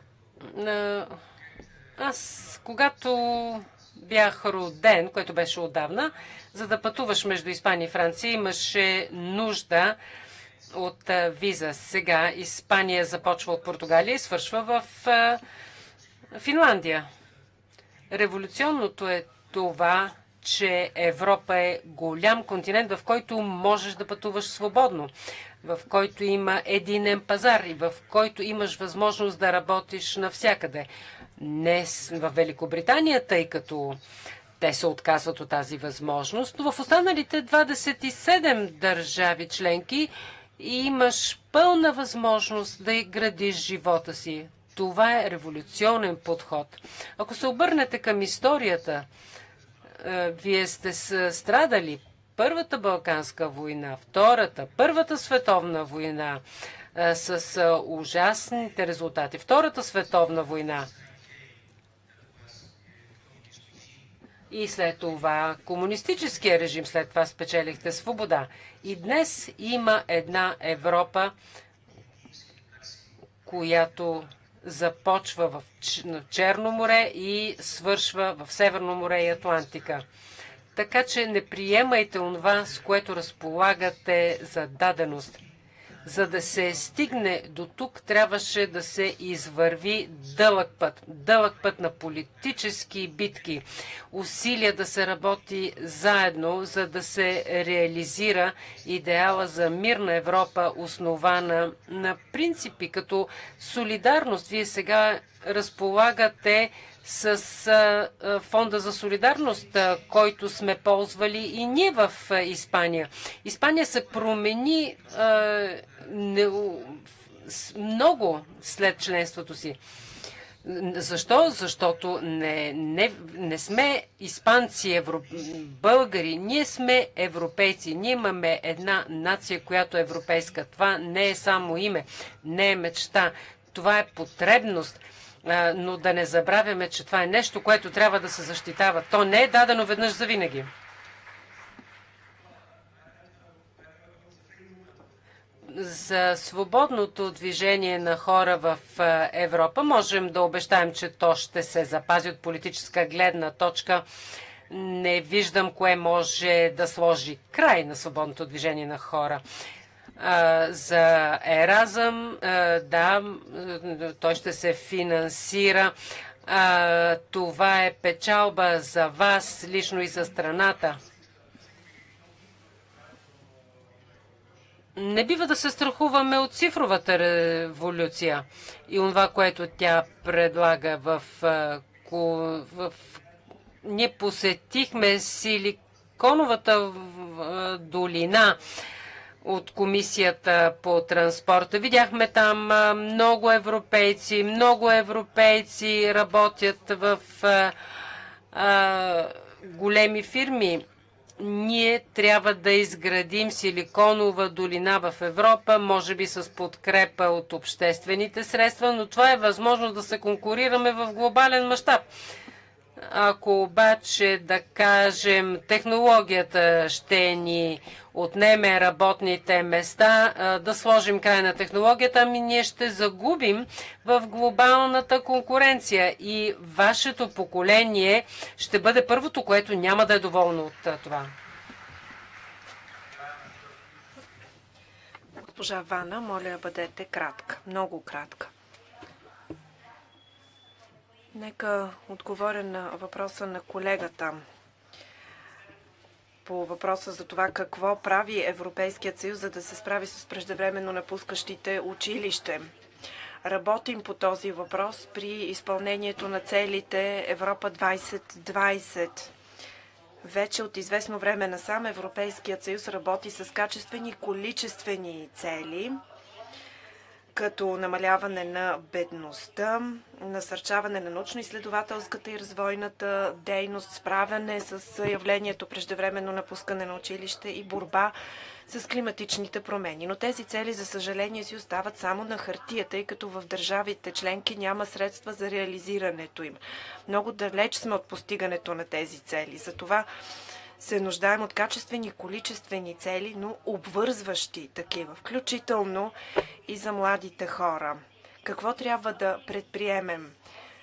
Аз, когато бях роден, което беше отдавна, за да пътуваш между Испания и Франция, имаше нужда от виза. Сега Испания започва от Португалия и свършва в а, Финландия. Революционното е това, че Европа е голям континент, в който можеш да пътуваш свободно, в който има единен пазар и в който имаш възможност да работиш навсякъде. Не в Великобритания, тъй като те се отказват от тази възможност, но в останалите двадесет и седем държави членки имаш пълна възможност да градиш живота си. Това е революционен подход. Ако се обърнете към историята, вие сте страдали Първата Балканска война, Втората, Първата световна война с ужасните резултати. Втората световна война. И след това комунистическия режим, след това спечелихте свобода. И днес има една Европа, която започва в Черно море и свършва в Северно море и Атлантика. Така че не приемайте онова, с което разполагате за даденост. За да се стигне до тук, трябваше да се извърви дълъг път. Дълъг път на политически битки. Усилия да се работи заедно, за да се реализира идеала за мирна Европа, основана на принципи като солидарност. Вие сега разполагате с а, фонда за солидарност, а, който сме ползвали и ние в а, Испания. Испания се промени а, не, много след членството си. Защо? Защото не, не, не сме испанци, евро... българи. Ние сме европейци. Ние имаме една нация, която е европейска. Това не е само име, не е мечта. Това е потребност. Но да не забравяме, че това е нещо, което трябва да се защитава. То не е дадено веднъж за винаги. За свободното движение на хора в Европа можем да обещаем, че то ще се запази от политическа гледна точка. Не виждам кое може да сложи край на свободното движение на хора. За Еразъм, да, той ще се финансира. Това е печалба за вас, лично и за страната. Не бива да се страхуваме от цифровата революция и това, което тя предлага в... в... Ние посетихме Силиконовата долина. от Комисията по транспорта. Видяхме там много европейци, много европейци работят в а, а, големи фирми. Ние трябва да изградим Силиконова долина в Европа, може би с подкрепа от обществените средства, но това е възможно да се конкурираме в глобален мащаб. Ако обаче, да кажем, технологията ще ни отнеме работните места, да сложим край на технологията, ами ние ще загубим в глобалната конкуренция и вашето поколение ще бъде първото, което няма да е доволно от това. Госпожа Вана, моля бъдете кратка, много кратка. Нека отговоря на въпроса на колегата по въпроса за това какво прави Европейският съюз, за да се справи с преждевременно напускащите училище. Работим по този въпрос при изпълнението на целите Европа двайсет двайсет. Вече от известно време насам Европейският съюз работи с качествени и количествени цели, като намаляване на бедността, насърчаване на научно-изследователската и развойната дейност, справяне с явлението преждевременно напускане на училище и борба с климатичните промени. Но тези цели, за съжаление, си остават само на хартия, тъй като в държавите членки няма средства за реализирането им. Много далеч сме от постигането на тези цели. Затова се нуждаем от качествени и количествени цели, но обвързващи такива, включително и за младите хора. Какво трябва да предприемем?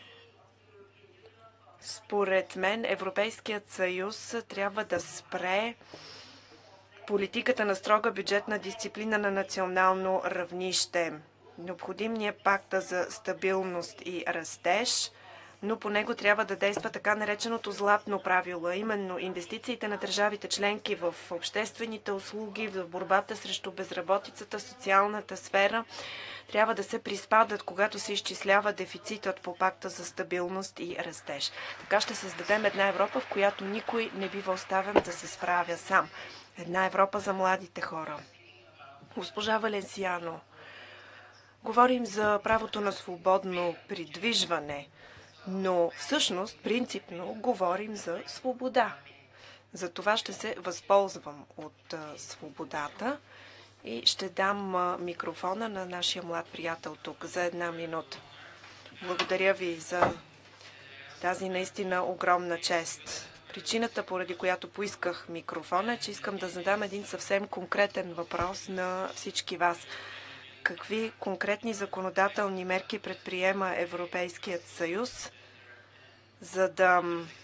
Според мен Европейският съюз трябва да спре политиката на строга бюджетна дисциплина на национално равнище. Необходим ни е пакта за стабилност и растеж, но по него трябва да действа така нареченото златно правило, именно инвестициите на държавите членки в обществените услуги, в борбата срещу безработицата, социалната сфера, трябва да се приспадат, когато се изчислява дефицитът по пакта за стабилност и растеж. Така ще създадем една Европа, в която никой не бива оставен да се справя сам. Една Европа за младите хора. Госпожа Валенсиано, говорим за правото на свободно придвижване, но всъщност, принципно, говорим за свобода. За това ще се възползвам от а, свободата и ще дам а, микрофона на нашия млад приятел тук за една минута. Благодаря ви за тази наистина огромна чест. Причината, поради която поисках микрофона, е, че искам да задам един съвсем конкретен въпрос на всички вас. Какви конкретни законодателни мерки предприема Европейският съюз, за да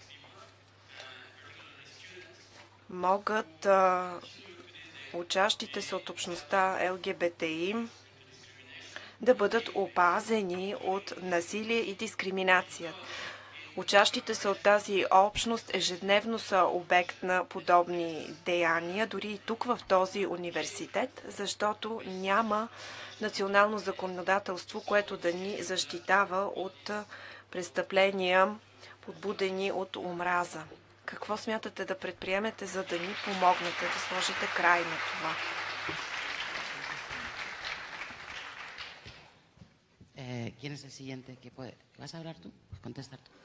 могат а, учащите се от общността Ел Ге Би Те И да бъдат опазени от насилие и дискриминация? Учащите се от тази общност ежедневно са обект на подобни деяния, дори и тук в този университет, защото няма национално законодателство, което да ни защитава от престъпления, подбудени от омраза. Какво смятате да предприемете, за да ни помогнете да сложите край на това? ¿Quién es el siguiente que puede? ¿Vas a hablar tú? Contestar tú.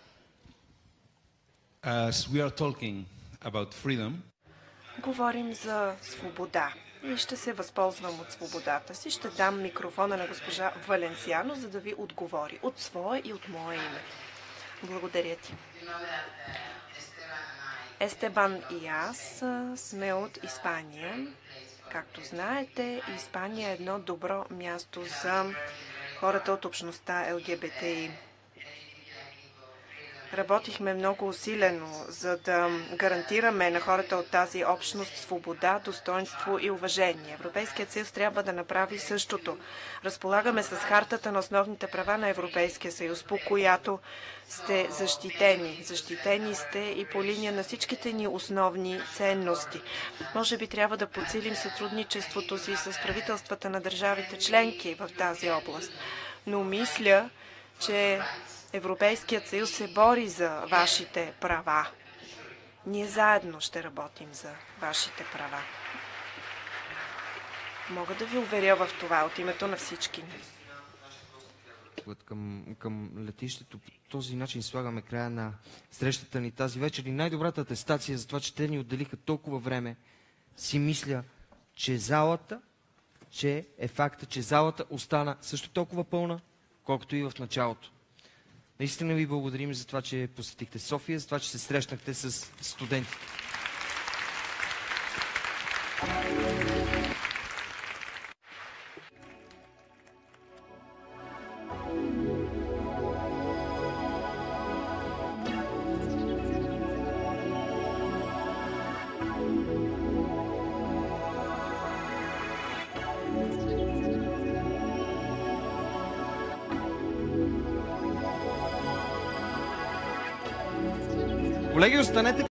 As we are talking about freedom, говорим за свобода и ще се възползвам от свободата си. Ще дам микрофона на госпожа Валенсиано, за да ви отговори от свое и от мое име. Благодаря ти. Естебан и аз сме от Испания. Както знаете, Испания е едно добро място за хората от общността Ел Ге Би Те И. Работихме много усилено, за да гарантираме на хората от тази общност свобода, достоинство и уважение. Европейският съюз трябва да направи същото. Разполагаме с хартата на основните права на Европейския съюз, по която сте защитени. Защитени сте и по линия на всичките ни основни ценности. Може би трябва да подсилим сътрудничеството си с правителствата на държавите членки в тази област. Но мисля, че Европейският съюз се бори за вашите права. Ние заедно ще работим за вашите права. Мога да ви уверя в това от името на всички ни. Към, към летището по този начин слагаме края на срещата ни тази вечер и най-добрата атестация за това, че те ни отделиха толкова време, си мисля, че залата, че е факта, че залата остана също толкова пълна, колкото и в началото. Наистина ви благодарим за това, че посетихте София, за това, че се срещнахте с студентите. Колеги, останете